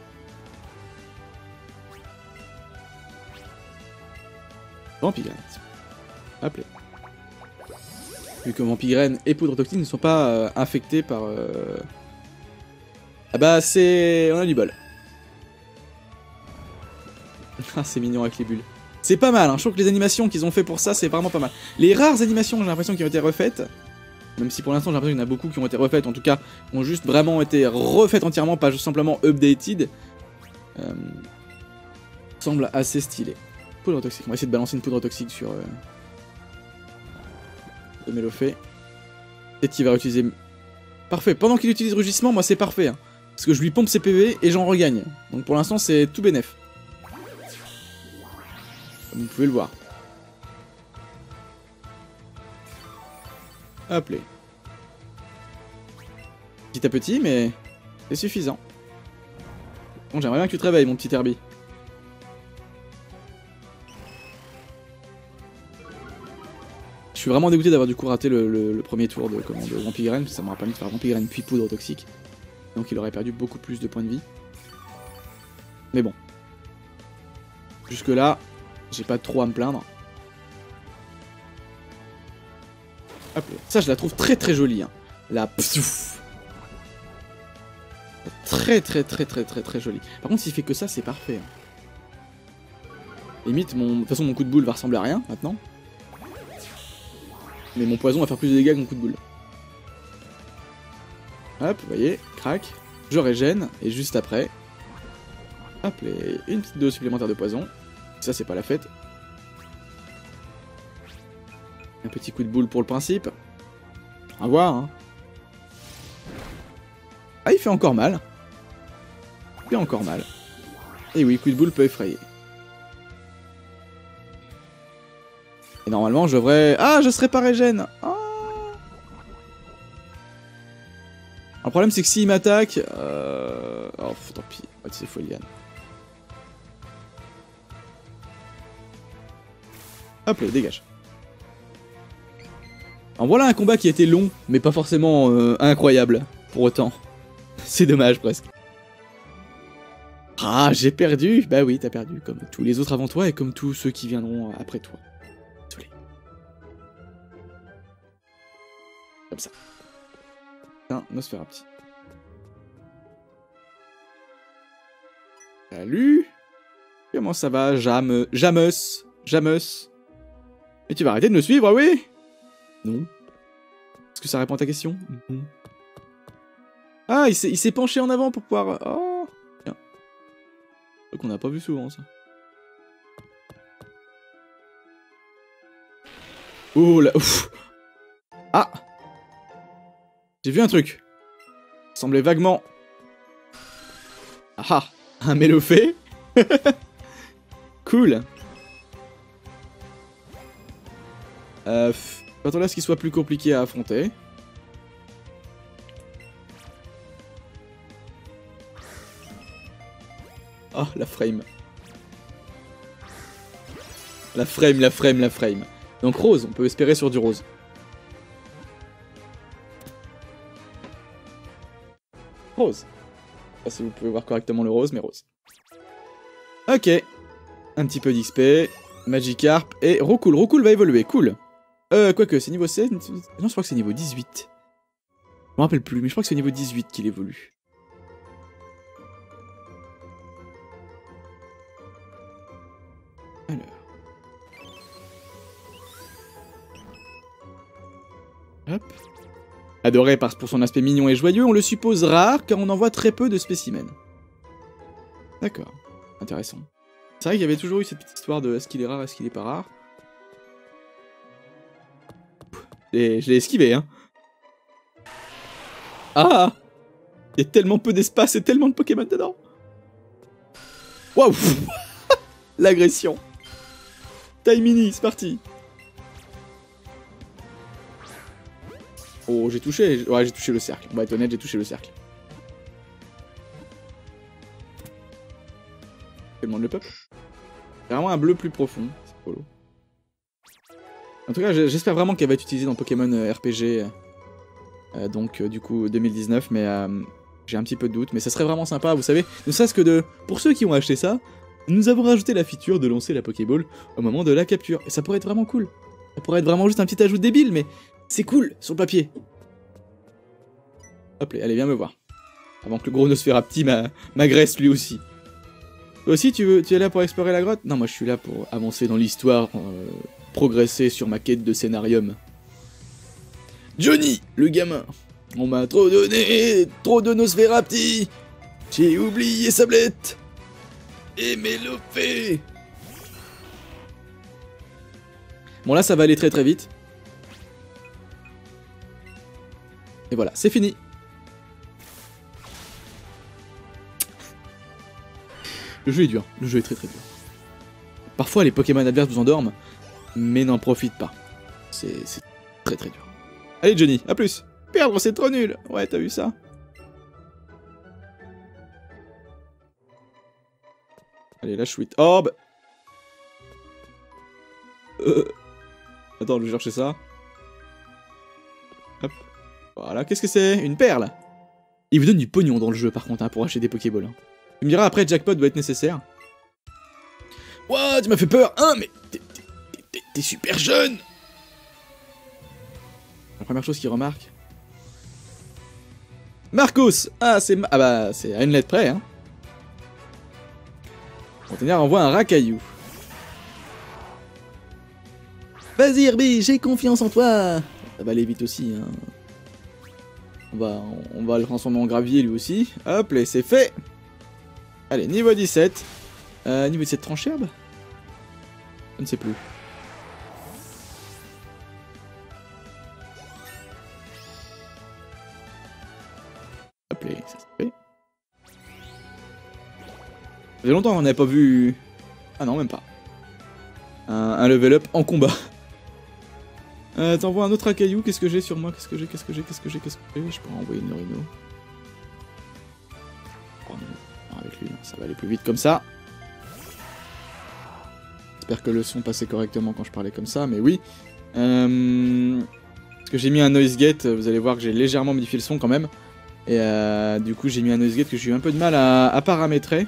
Vampigraine. Appelez. Vu que Vampigraine et Poudre Toxique ne sont pas infectés par... Ah bah c'est... On a du bol. Ah c'est mignon avec les bulles. C'est pas mal, hein. Je trouve que les animations qu'ils ont fait pour ça, c'est vraiment pas mal. Les rares animations, j'ai l'impression, qui ont été refaites, même si pour l'instant j'ai l'impression qu'il y en a beaucoup qui ont été refaites, en tout cas, ont juste vraiment été refaites entièrement, pas juste simplement updated, semble assez stylé. Poudre toxique, on va essayer de balancer une poudre toxique sur le Mélofée. Peut-être qu'il va réutiliser... Parfait, pendant qu'il utilise Rugissement, moi c'est parfait, hein. Parce que je lui pompe ses PV et j'en regagne. Donc pour l'instant c'est tout bénef. Comme vous pouvez le voir. Hop là. Petit à petit, mais c'est suffisant. Bon, j'aimerais bien que tu te réveilles, mon petit Herbie. Je suis vraiment dégoûté d'avoir du coup raté le premier tour de Vampigraine, parce que ça m'aurait permis de faire Vampigraine puis Poudre Toxique. Donc il aurait perdu beaucoup plus de points de vie. Mais bon. Jusque là, j'ai pas trop à me plaindre. Hop là. Ça, je la trouve très très jolie. Hein. La psouf. Très jolie. Par contre, s'il fait que ça, c'est parfait. Hein. Limite, de toute façon, mon coup de boule va ressembler à rien maintenant. Mais mon poison va faire plus de dégâts que mon coup de boule. Hop, vous voyez, crac. Je régène, et juste après... Hop, une petite dose supplémentaire de poison. Ça, c'est pas la fête. Un petit coup de boule pour le principe. À voir, hein. Ah, il fait encore mal. Il fait encore mal. Et oui, coup de boule peut effrayer. Et normalement, je devrais... Ah, je serais pas régène. Ah. Le problème, c'est que s'il m'attaque... Oh, tant pis. C'est Foliane. Hop là, dégage. Alors voilà un combat qui a été long, mais pas forcément incroyable, pour autant. C'est dommage, presque. Ah, j'ai perdu. Bah oui, t'as perdu, comme tous les autres avant toi et comme tous ceux qui viendront après toi. Désolé. Comme ça. Un Nosferapti. Salut. Comment ça va, Jameus. Et tu vas arrêter de me suivre, oui? Non. Est-ce que ça répond à ta question? Non. Ah, il s'est penché en avant pour pouvoir... Oh, tiens. Donc on n'a pas vu souvent, ça. Oh là... Ouf. Ah. J'ai vu un truc. Ça semblait vaguement... Ah, un Mélofée. Cool. Attends là, ce qui soit plus compliqué à affronter. Oh, la frame. La frame. Donc rose, on peut espérer sur du rose. Rose. Je sais pas si vous pouvez voir correctement le rose, mais rose. Ok. Un petit peu d'XP. Magikarp et Rocool. Rocool va évoluer, cool. Quoique, c'est niveau 16. Non, je crois que c'est niveau 18. Je me rappelle plus, mais je crois que c'est niveau 18 qu'il évolue. Alors. Hop. Adoré pour son aspect mignon et joyeux, on le suppose rare car on en voit très peu de spécimens. D'accord. Intéressant. C'est vrai qu'il y avait toujours eu cette petite histoire de est-ce qu'il est rare, est-ce qu'il est pas rare. Et je l'ai esquivé, hein. Ah! Il y a tellement peu d'espace et tellement de Pokémon dedans. Waouh! L'agression. Taille mini, c'est parti. Oh, j'ai touché. Ouais, j'ai touché le cercle. On va être honnête, j'ai touché le cercle. Je demande le peuple. C'est vraiment un bleu plus profond. C'est polo. En tout cas, j'espère vraiment qu'elle va être utilisée dans Pokémon RPG. Donc, du coup, 2019. Mais j'ai un petit peu de doute. Mais ça serait vraiment sympa, vous savez. Ne serait-ce que de... Pour ceux qui ont acheté ça, nous avons rajouté la feature de lancer la Pokéball au moment de la capture. Et ça pourrait être vraiment cool. Ça pourrait être vraiment juste un petit ajout débile, mais c'est cool sur le papier. Hop là, allez, viens me voir. Avant que le gros Nosferapti m'agresse lui aussi. Toi aussi, tu es là pour explorer la grotte? Non, moi je suis là pour avancer dans l'histoire, progresser sur ma quête de scénarium. Johnny, le gamin. On m'a trop donné, trop de Nosferapti. J'ai oublié Sablette. Et Mélopée. Bon là, ça va aller très très vite. Et voilà, c'est fini. Le jeu est dur, le jeu est très très dur. Parfois les Pokémon adverses vous endorment, mais n'en profitent pas. C'est très très dur. Allez Johnny, à plus. Perdre c'est trop nul. Ouais, t'as vu ça? Allez, la chouette. Oh bah... Attends, je vais chercher ça. Hop. Voilà, qu'est-ce que c'est? Une perle. Il vous donne du pognon dans le jeu par contre, hein, pour acheter des Pokéballs. Hein. Tu me diras après, jackpot doit être nécessaire. Ouah, tu m'as fait peur, hein, mais t'es super jeune. La première chose qu'il remarque... Marcos. Ah, c'est à une lettre près, hein. Container envoie un racaillou. Vas-y Herbie, j'ai confiance en toi. Ça va aller vite aussi, hein. On va le transformer en gravier lui aussi. Hop, là, c'est fait. Allez, niveau 17. Niveau 17, tranche-herbe? Je ne sais plus. Hop, là, ça c'est fait. Ça fait longtemps qu'on n'avait pas vu... Ah non, même pas. Un level up en combat. T'envoies un autre racaillou, qu'est-ce que j'ai sur moi? Qu'est-ce que j'ai? Je pourrais envoyer une Norino. Oh non, avec lui, ça va aller plus vite comme ça. J'espère que le son passait correctement quand je parlais comme ça, mais oui. Parce que j'ai mis un noise gate, vous allez voir que j'ai légèrement modifié le son quand même. Et du coup j'ai mis un noise gate que j'ai eu un peu de mal à paramétrer.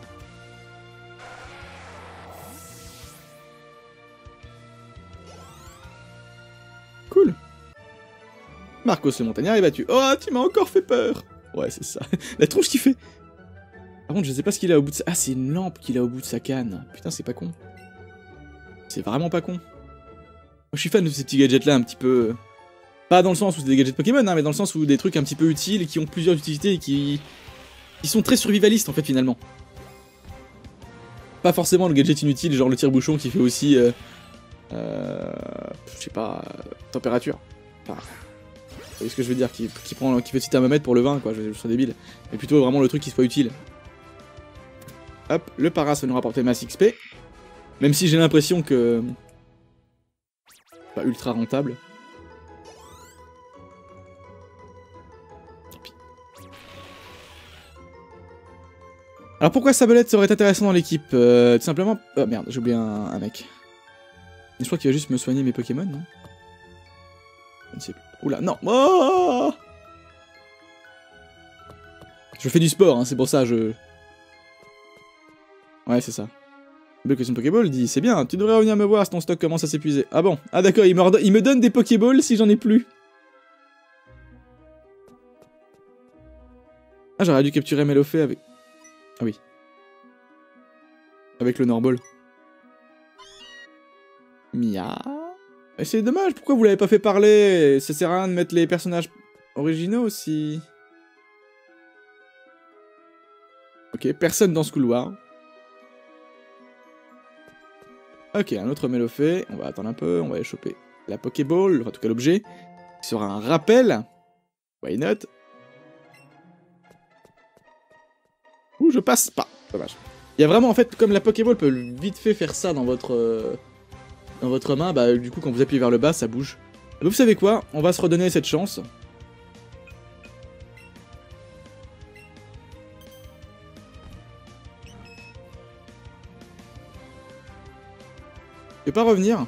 Cool. Marcos le montagnard est battu. Oh, tu m'as encore fait peur. Ouais, c'est ça. La tronche qu'il fait. Par contre, je sais pas ce qu'il a au bout de sa... Ah, c'est une lampe qu'il a au bout de sa canne. Putain, c'est pas con. C'est vraiment pas con. Moi, je suis fan de ces petits gadgets-là, un petit peu... Pas dans le sens où c'est des gadgets Pokémon, hein, mais dans le sens où des trucs un petit peu utiles, qui ont plusieurs utilités et qui sont très survivalistes, en fait, finalement. Pas forcément le gadget inutile, genre le tire-bouchon qui fait aussi... je sais pas... température. Enfin... Vous voyez ce que je veux dire, qui fait petit thermomètre pour le vin, quoi, je suis débile. Mais plutôt vraiment le truc qui soit utile. Hop, le Paras va nous rapporter masse XP. Même si j'ai l'impression que... pas ultra rentable. Tant pis. Alors pourquoi Sablette serait intéressant dans l'équipe? Tout simplement... Oh merde, j'ai oublié un mec. Je crois qu'il va juste me soigner mes Pokémon, non? Je ne sais plus. Oula, non. Oh, je fais du sport, hein, c'est pour ça, Ouais, c'est ça. Belle question de Pokéball dit, c'est bien, tu devrais revenir me voir si ton stock commence à s'épuiser. Ah bon? Ah d'accord, il me donne des Pokéballs si j'en ai plus. Ah, j'aurais dû capturer Mélopée avec... Ah oui. Avec le Norball. Mia... C'est dommage, pourquoi vous l'avez pas fait parler? Ça sert à rien de mettre les personnages originaux si... Ok, personne dans ce couloir. Ok, un autre Mélopée. On va attendre un peu, on va aller choper la Pokéball, en tout cas l'objet. Qui sera un rappel. Why not? Ouh, je passe pas. Dommage. Il y a vraiment, en fait, comme la Pokéball peut vite fait faire ça dans votre main, bah du coup quand vous appuyez vers le bas, ça bouge. Bah, vous savez quoi? On va se redonner cette chance. Je vais pas revenir.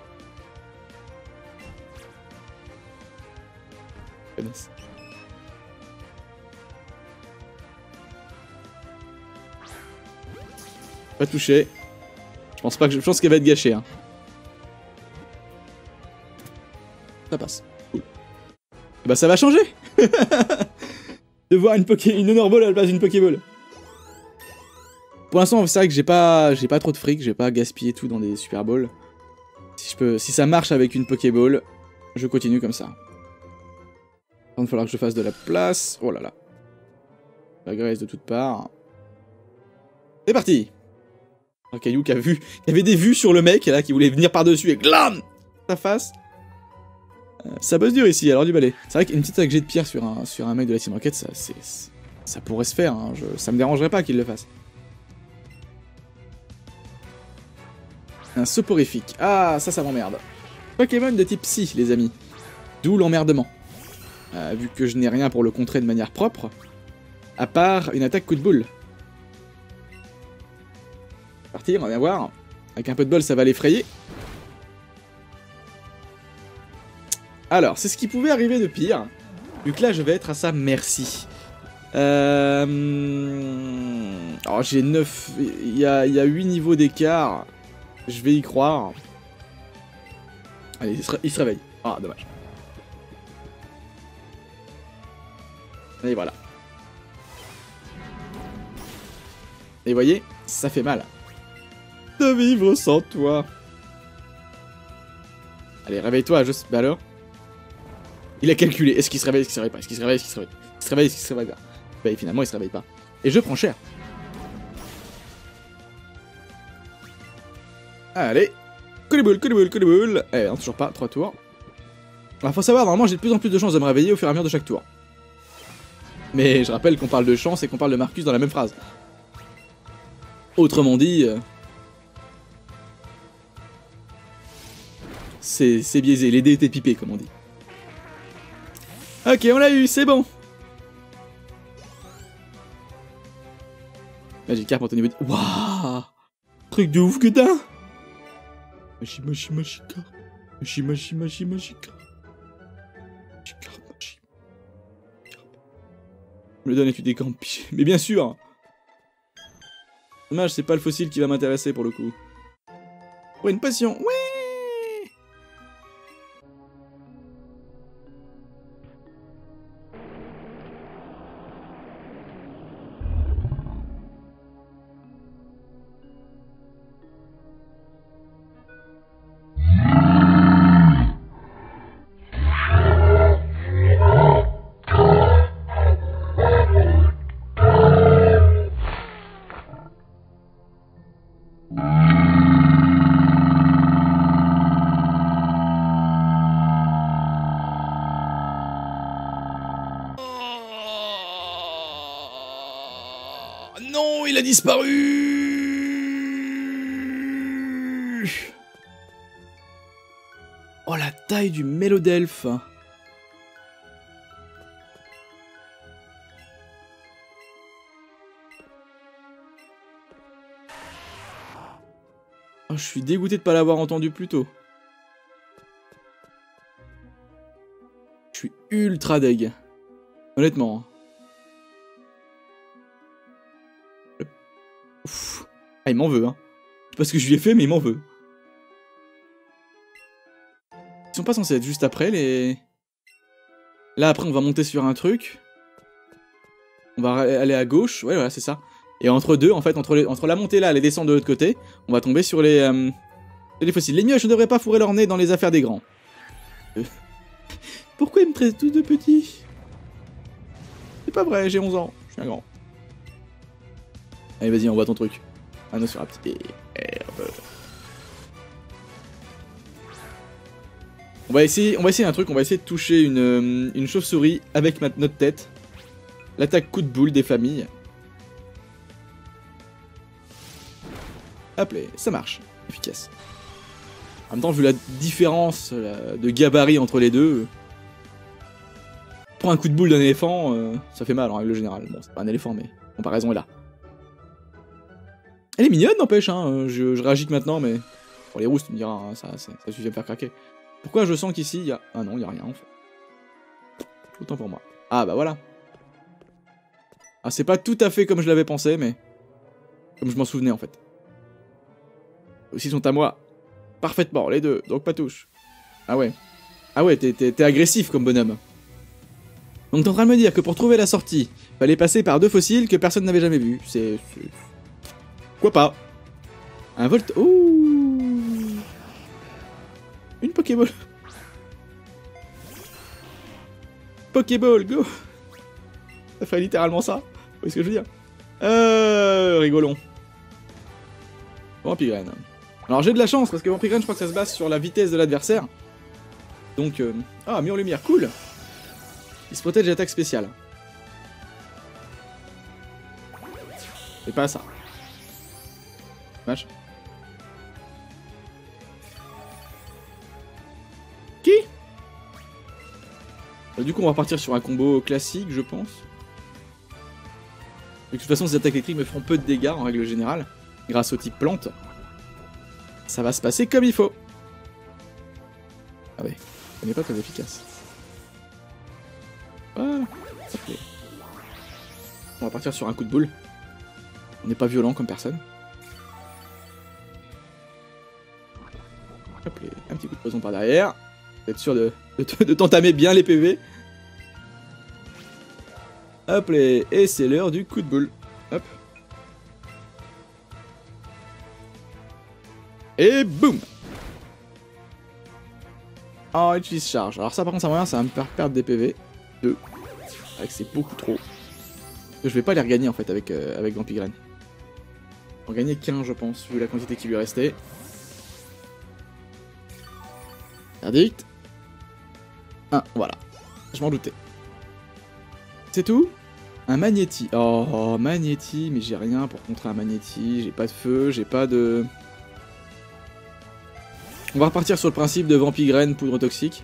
Connaisse. Pas touché. Je pense pas que je pense qu'elle va être gâchée. Hein. Ça passe. Cool. Bah ça va changer. De voir une Honor Ball à la place d'une Pokéball. Pour l'instant, c'est vrai que j'ai pas trop de fric, j'ai pas gaspillé tout dans des Super Balls. Si ça marche avec une Pokéball, je continue comme ça. Il va falloir que je fasse de la place. Oh là là. La graisse de toutes parts. C'est parti. Un caillou qui avait des vues sur le mec, là, qui voulait venir par-dessus et glam sa face. Ça bosse dur ici, alors du balai. C'est vrai qu'une petite attaque jet de pierre sur un mec de la Team Rocket, ça pourrait se faire. Hein. Ça me dérangerait pas qu'il le fasse. Un soporifique. Ah, ça m'emmerde. Pokémon de type Psy, les amis. D'où l'emmerdement. Vu que je n'ai rien pour le contrer de manière propre. À part une attaque coup de boule. C'est parti, on va bien voir. Avec un peu de bol, ça va l'effrayer. Alors, c'est ce qui pouvait arriver de pire. Vu que là, je vais être à sa merci. Alors, j'ai 9... Il y a 8 niveaux d'écart. Je vais y croire. Allez, il se réveille. Ah, dommage. Et voilà. Et voyez, ça fait mal. De vivre sans toi. Allez, réveille-toi, bah alors. Il a calculé. Est-ce qu'il se réveille, est-ce qu'il se réveille pas? Est-ce qu'il se réveille, est-ce qu'il se réveille? Il se réveille, est-ce qu'il se réveille pas? Bah, finalement, il se réveille pas. Et je prends cher. Allez. Coup de boule. Eh non, toujours pas. 3 tours. Alors, faut savoir, normalement, j'ai de plus en plus de chances de me réveiller au fur et à mesure de chaque tour. Mais je rappelle qu'on parle de chance et qu'on parle de Marcus dans la même phrase. Autrement dit... c'est biaisé. Les dés étaient pipés, comme on dit. Ok, on l'a eu, c'est bon. Magikarp au niveau de... Waouh. Truc de ouf que t'as. Magikarp. Magikarp. Me le donne et tu décampes. Mais bien sûr. Dommage, c'est pas le fossile qui va m'intéresser pour le coup. Ouais, une passion. Ouais. Non, il a disparu. Oh, la taille du Mélodelphe. Oh, je suis dégoûté de pas l'avoir entendu plus tôt. Je suis ultra deg. Honnêtement. Ouf. Ah, il m'en veut, hein. Je sais pas ce que je lui ai fait, mais il m'en veut. Ils sont pas censés être juste après, les... Là, après, on va monter sur un truc. On va aller à gauche. Ouais, voilà, c'est ça. Et entre deux, en fait, entre la montée là et les descentes de l'autre côté, on va tomber sur les fossiles. Les mioches ne devraient pas fourrer leur nez dans les affaires des grands. Pourquoi ils me traitent tous de petits? C'est pas vrai, j'ai 11 ans. Je suis un grand. Allez, vas-y, envoie ton truc. Ah non, sur la petite herbe. On va essayer un truc, on va essayer de toucher une chauve-souris avec notre tête. L'attaque coup de boule des familles. Hop là, ça marche. Efficace. En même temps, vu la différence de gabarit entre les deux... Pour un coup de boule d'un éléphant, ça fait mal en règle générale. Bon, c'est pas un éléphant, mais la comparaison est là. Elle est mignonne, n'empêche, hein. Je réagis que maintenant, mais... Pour les rousses, tu me diras, hein, ça suffit à me faire craquer. Pourquoi je sens qu'ici, il y a... Ah non, il y a rien, en fait. Autant pour moi. Ah, bah voilà. Ah, c'est pas tout à fait comme je l'avais pensé, mais... Comme je m'en souvenais, en fait. Aussi sont à moi. Parfaitement, les deux, donc pas touche. Ah ouais. Ah ouais, t'es agressif comme bonhomme. Donc t'es en train de me dire que pour trouver la sortie, fallait passer par 2 fossiles que personne n'avait jamais vus. C'est... Quoi pas? Un volt... Ouh. Une Pokéball. Pokéball, go. Ça fait littéralement ça. Vous voyez ce que je veux dire? Rigolons. Vampigraine. Alors j'ai de la chance parce que Vampigraine, je crois que ça se base sur la vitesse de l'adversaire. Donc... Ah, mur lumière, cool. Il se protège d'attaque spéciale. C'est pas ça. Vache. Qui? Du coup, on va partir sur un combo classique, je pense. De toute façon, ces attaques électriques me feront peu de dégâts en règle générale, grâce au type plante. Ça va se passer comme il faut. Ah ouais, ça n'est pas très efficace. Voilà. Okay. On va partir sur un coup de boule. On n'est pas violent comme personne. Hop, un petit coup de poison par derrière. Pour être sûr de t'entamer bien les PV. Hop, et c'est l'heure du coup de boule. Hop. Et boum. Oh, utilise charge. Alors ça par contre, ça va me faire perdre des PV. 2. Avec c'est beaucoup trop. Je vais pas les regagner en fait avec Vampigraine. On gagner 15 je pense, vu la quantité qui lui restait. Verdict. 1, voilà. Je m'en doutais. C'est tout? Un Magnéti. Oh, Magnéti, mais j'ai rien pour contrer un Magnéti. J'ai pas de feu, j'ai pas de... On va repartir sur le principe de Vampigraine, poudre toxique.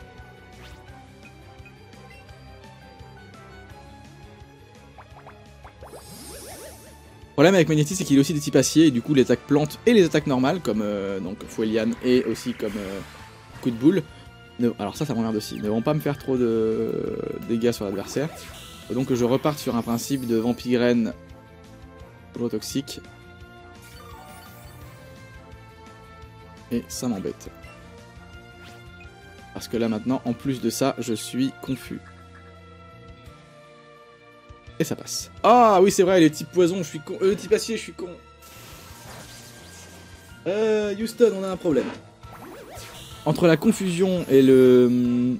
Le problème avec Magnéti, c'est qu'il a aussi des types acier, et du coup les attaques plantes et les attaques normales, comme donc Fuelian et aussi comme coup de boule. Alors ça m'emmerde aussi. Ne vont pas me faire trop de dégâts sur l'adversaire. Donc je reparte sur un principe de Vampigraine poudre toxique. Et ça m'embête. Parce que là maintenant, en plus de ça, je suis confus. Et ça passe. Ah oui c'est vrai, les types poison, je suis con. Le type acier, je suis con. Houston, on a un problème. Entre la confusion et le...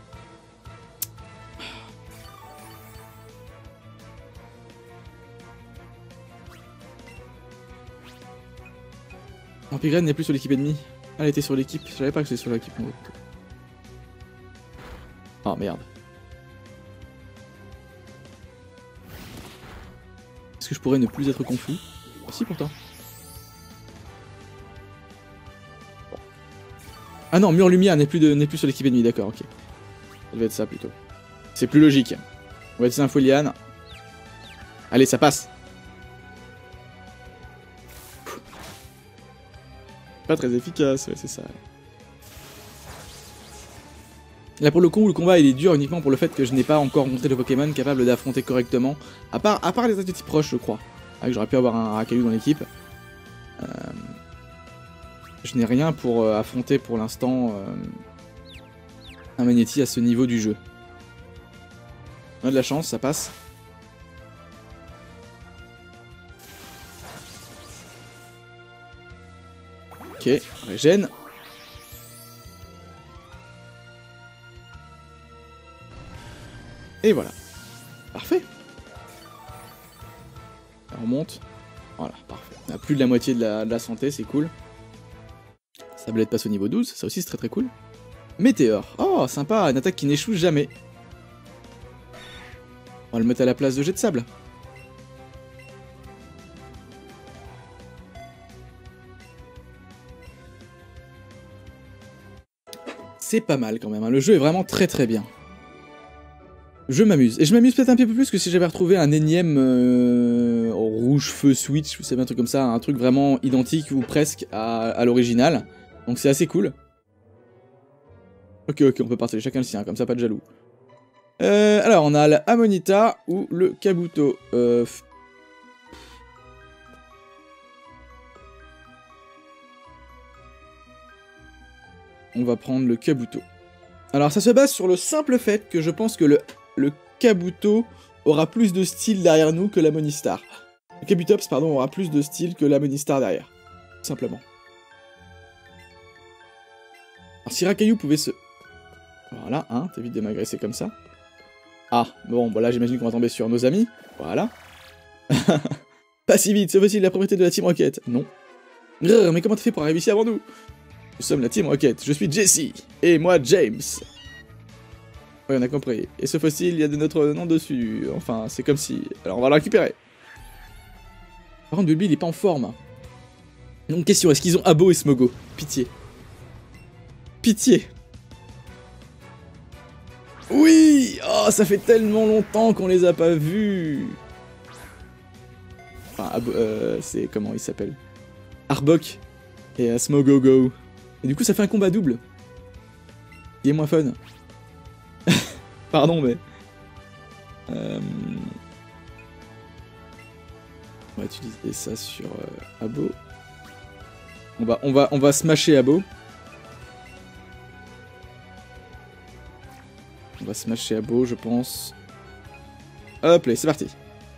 Vampigraine n'est plus sur l'équipe ennemie. Elle était sur l'équipe, je savais pas que c'était sur l'équipe. Oh merde. Est-ce que je pourrais ne plus être confus? Oh, si pourtant. Bon. Ah non, mur lumière n'est plus sur l'équipe ennemie, d'accord, ok. Ça devait être ça plutôt. C'est plus logique. On va utiliser un Fuelian. Allez, ça passe. Pas très efficace, ouais, c'est ça. Là pour le coup, le combat il est dur uniquement pour le fait que je n'ai pas encore montré de Pokémon capable d'affronter correctement. À part les attaques de type proche, je crois. Ah, j'aurais pu avoir un Rakalu dans l'équipe. Je n'ai rien pour affronter pour l'instant un Magnéti à ce niveau du jeu. On a de la chance, ça passe. Ok, régène. Et voilà. Parfait. On remonte. Voilà, parfait. On a plus de la moitié de la santé, c'est cool. Sablette passe au niveau 12, ça aussi c'est très très cool. Météore. Oh, sympa, une attaque qui n'échoue jamais. On va le mettre à la place de jet de sable. C'est pas mal quand même, hein. Le jeu est vraiment très très bien. Je m'amuse. Et je m'amuse peut-être un peu plus que si j'avais retrouvé un énième rouge feu switch, vous savez, un truc comme ça, un truc vraiment identique ou presque à l'original. Donc c'est assez cool. Ok, on peut partager chacun le sien, comme ça pas de jaloux. Alors on a la Amonita ou le Kabuto. on va prendre le Kabuto. Alors ça se base sur le simple fait que je pense que le Kabuto aura plus de style derrière nous que la Monistar. Le Kabutops, pardon, aura plus de style que la Monistar derrière. Tout simplement. Alors si Rakayu pouvait se... Voilà, hein, t'évites de m'agresser comme ça. Ah, bon, voilà, j'imagine qu'on va tomber sur nos amis. Voilà. Pas si vite, ce voici la propriété de la Team Rocket. Non. Grrr, mais comment t'as fait pour arriver ici avant nous? Nous sommes la Team Rocket, je suis Jesse. Et moi, James. Oui, on a compris. Et ce fossile, il y a de notre nom dessus. Enfin, c'est comme si... Alors, on va le récupérer. Par contre, Bulby, il est pas en forme. Donc, question, est-ce qu'ils ont Abo et Smogo? Pitié. Pitié. Oui! Oh, ça fait tellement longtemps qu'on les a pas vus. Enfin, Abo, c'est... Comment il s'appelle? Arbok et Smogogo. Et du coup, ça fait un combat double. Il est moins fun. Pardon, mais... On va utiliser ça sur Abo. On va smasher Abo. On va smasher Abo, je pense. Hop là, c'est parti.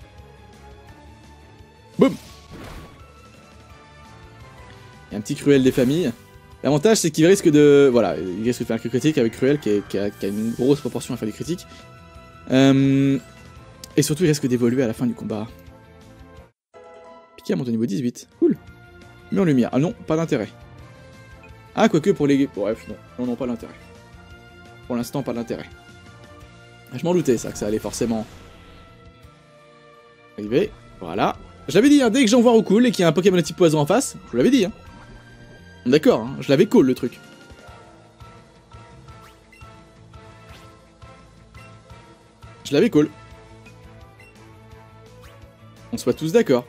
Boum! Il y a un petit Cruel des familles. L'avantage, c'est qu'il risque de... Voilà, il risque de faire un crit critique avec Cruel, qui a une grosse proportion à faire des critiques. Et surtout, il risque d'évoluer à la fin du combat. Piqué à monte au niveau 18. Cool. Mur lumière. Ah non, pas d'intérêt. Ah, quoique pour les... Bref, non. Non, pas d'intérêt. Pour l'instant, pas d'intérêt. Je m'en doutais, ça, que ça allait forcément... arriver. Voilà. Je l'avais dit, hein, dès que j'envoie au cool et qu'il y a un Pokémon de type poison en face, je vous l'avais dit, hein. D'accord, hein, je l'avais call le truc. Je l'avais call. On soit tous d'accord.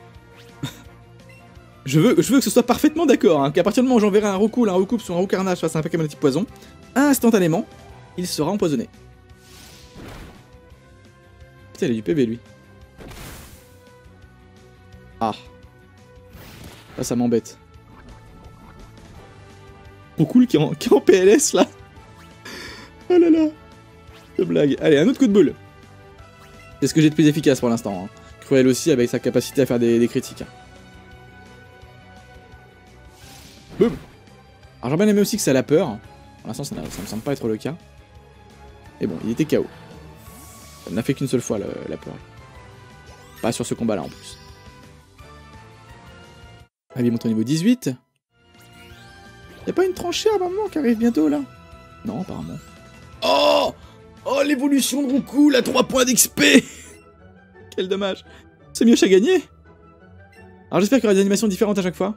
je veux que ce soit parfaitement d'accord, hein, qu'à partir du moment où j'enverrai un recool, un recoupe sur un Roucarnage face à un Pokémon de type poison, instantanément, il sera empoisonné. Putain, il a du PV lui. Ah. Là, ça m'embête. Trop cool qui est en PLS là. Oh là là. De blague. Allez, un autre coup de boule. C'est ce que j'ai de plus efficace pour l'instant. Hein. Cruel aussi avec sa capacité à faire des critiques. Hein. Boum. Alors j'aurais bien aimé aussi que ça a la peur. Pour l'instant ça me semble pas être le cas. Et bon, il était KO. Ça n'a fait qu'une seule fois la peur. Pas sur ce combat là en plus. Allez, il monte au niveau 18. Y'a pas une tranchée à un moment qui arrive bientôt là? Non, apparemment. Oh! Oh, l'évolution de Roucoule à 3 points d'XP. Quel dommage. C'est Mioche à gagner. Alors j'espère qu'il y aura des animations différentes à chaque fois.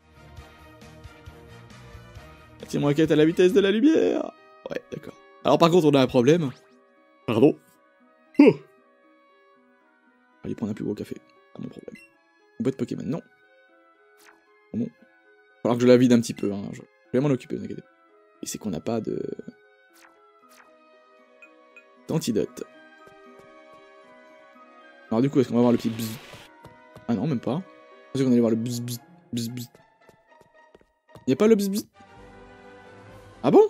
La Team Rocket à la vitesse de la lumière. Ouais, d'accord. Alors par contre, on a un problème. Pardon. Oh. Allez prendre un plus gros café. Pas mon problème. Boîte Pokémon, non. Bon. Il va falloir que je la vide un petit peu. Hein. Je vais m'en occuper, ne vous inquiétez pas. Et c'est qu'on n'a pas de... d'antidote. Alors du coup, est-ce qu'on va avoir le petit bzz? Ah non, même pas. Je pensais qu'on allait voir le bzz bzz bzz bzz. Y'a pas le bzz bzz? Ah bon?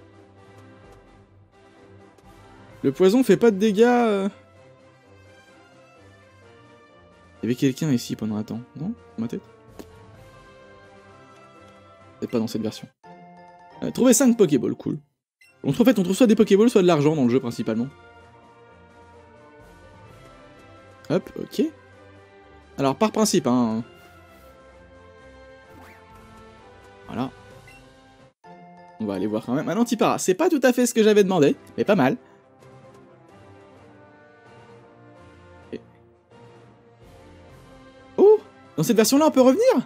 Le poison fait pas de dégâts Il y avait quelqu'un ici pendant un temps, non? Dans ma tête? Peut-être pas dans cette version. Trouver 5 Pokéballs, cool. En fait, on trouve soit des Pokéballs, soit de l'argent dans le jeu principalement. Hop, ok. Alors, par principe, hein. Voilà. On va aller voir quand même. Un Antipara, c'est pas tout à fait ce que j'avais demandé, mais pas mal. Et... Oh! Dans cette version-là, on peut revenir?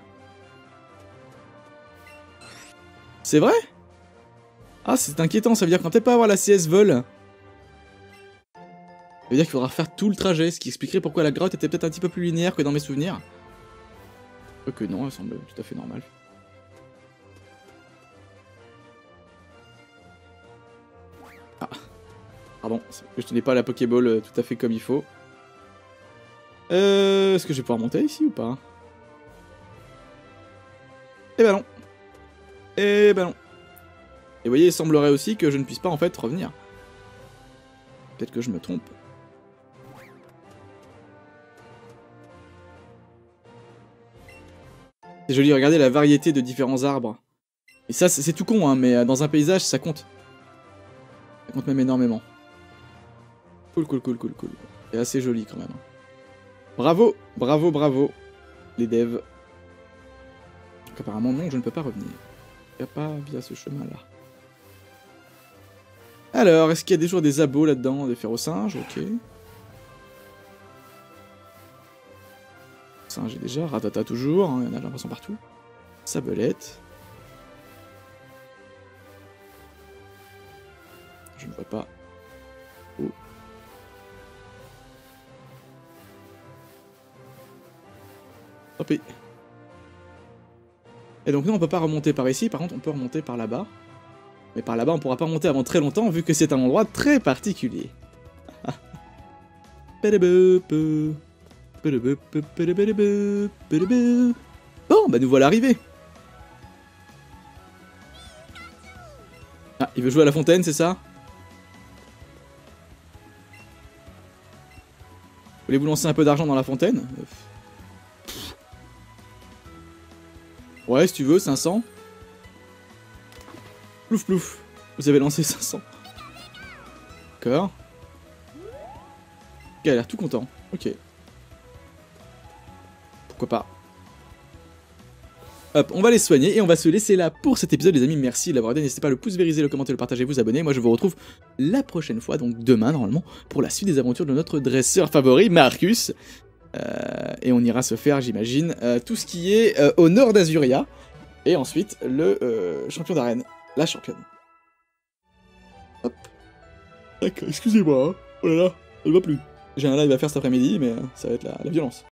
C'est vrai? Ah, c'est inquiétant, ça veut dire qu'on va peut-être pas avoir la CS vol. Ça veut dire qu'il faudra refaire tout le trajet, ce qui expliquerait pourquoi la grotte était peut-être un petit peu plus linéaire que dans mes souvenirs. Que non, elle semble tout à fait normale. Ah. Pardon, je tenais pas la Pokéball tout à fait comme il faut. Est-ce que je vais pouvoir monter ici ou pas? Eh ben non. Eh ben non. Et vous voyez, il semblerait aussi que je ne puisse pas en fait revenir. Peut-être que je me trompe. C'est joli, regardez la variété de différents arbres. Et ça, c'est tout con, hein, mais dans un paysage, ça compte. Ça compte même énormément. Cool, cool, cool, cool, cool. C'est assez joli quand même. Bravo, bravo, bravo, les devs. Donc apparemment, non, je ne peux pas revenir. Il n'y a pas via ce chemin-là. Alors, est-ce qu'il y a toujours des abos là-dedans, des ferro-singes? Ok. Singe déjà, ratata toujours, hein, il y en a l'impression partout. Sabelette. Je ne vois pas. Oh. Tant pis. Et donc non, on peut pas remonter par ici, par contre on peut remonter par là-bas. Mais par là-bas on pourra pas remonter avant très longtemps vu que c'est un endroit très particulier. Bon, bah nous voilà arrivés. Ah, il veut jouer à la fontaine, c'est ça? Voulez-vous lancer un peu d'argent dans la fontaine? Ouais, si tu veux, 500. Plouf plouf. Vous avez lancé 500. D'accord. Il a l'air tout content. Ok. Pourquoi pas. Hop, on va les soigner et on va se laisser là pour cet épisode les amis, merci de l'avoir regardé, n'hésitez pas à le pouce vériser, le commenter, le partager, vous abonner, moi je vous retrouve la prochaine fois, donc demain normalement, pour la suite des aventures de notre dresseur favori, Marcus, et on ira se faire, j'imagine, tout ce qui est au nord d'Azuria, et ensuite le champion d'arène, la championne. Hop. D'accord, excusez-moi, hein. Oh là là, ça ne va plus. J'ai un live à faire cet après-midi, mais ça va être la violence.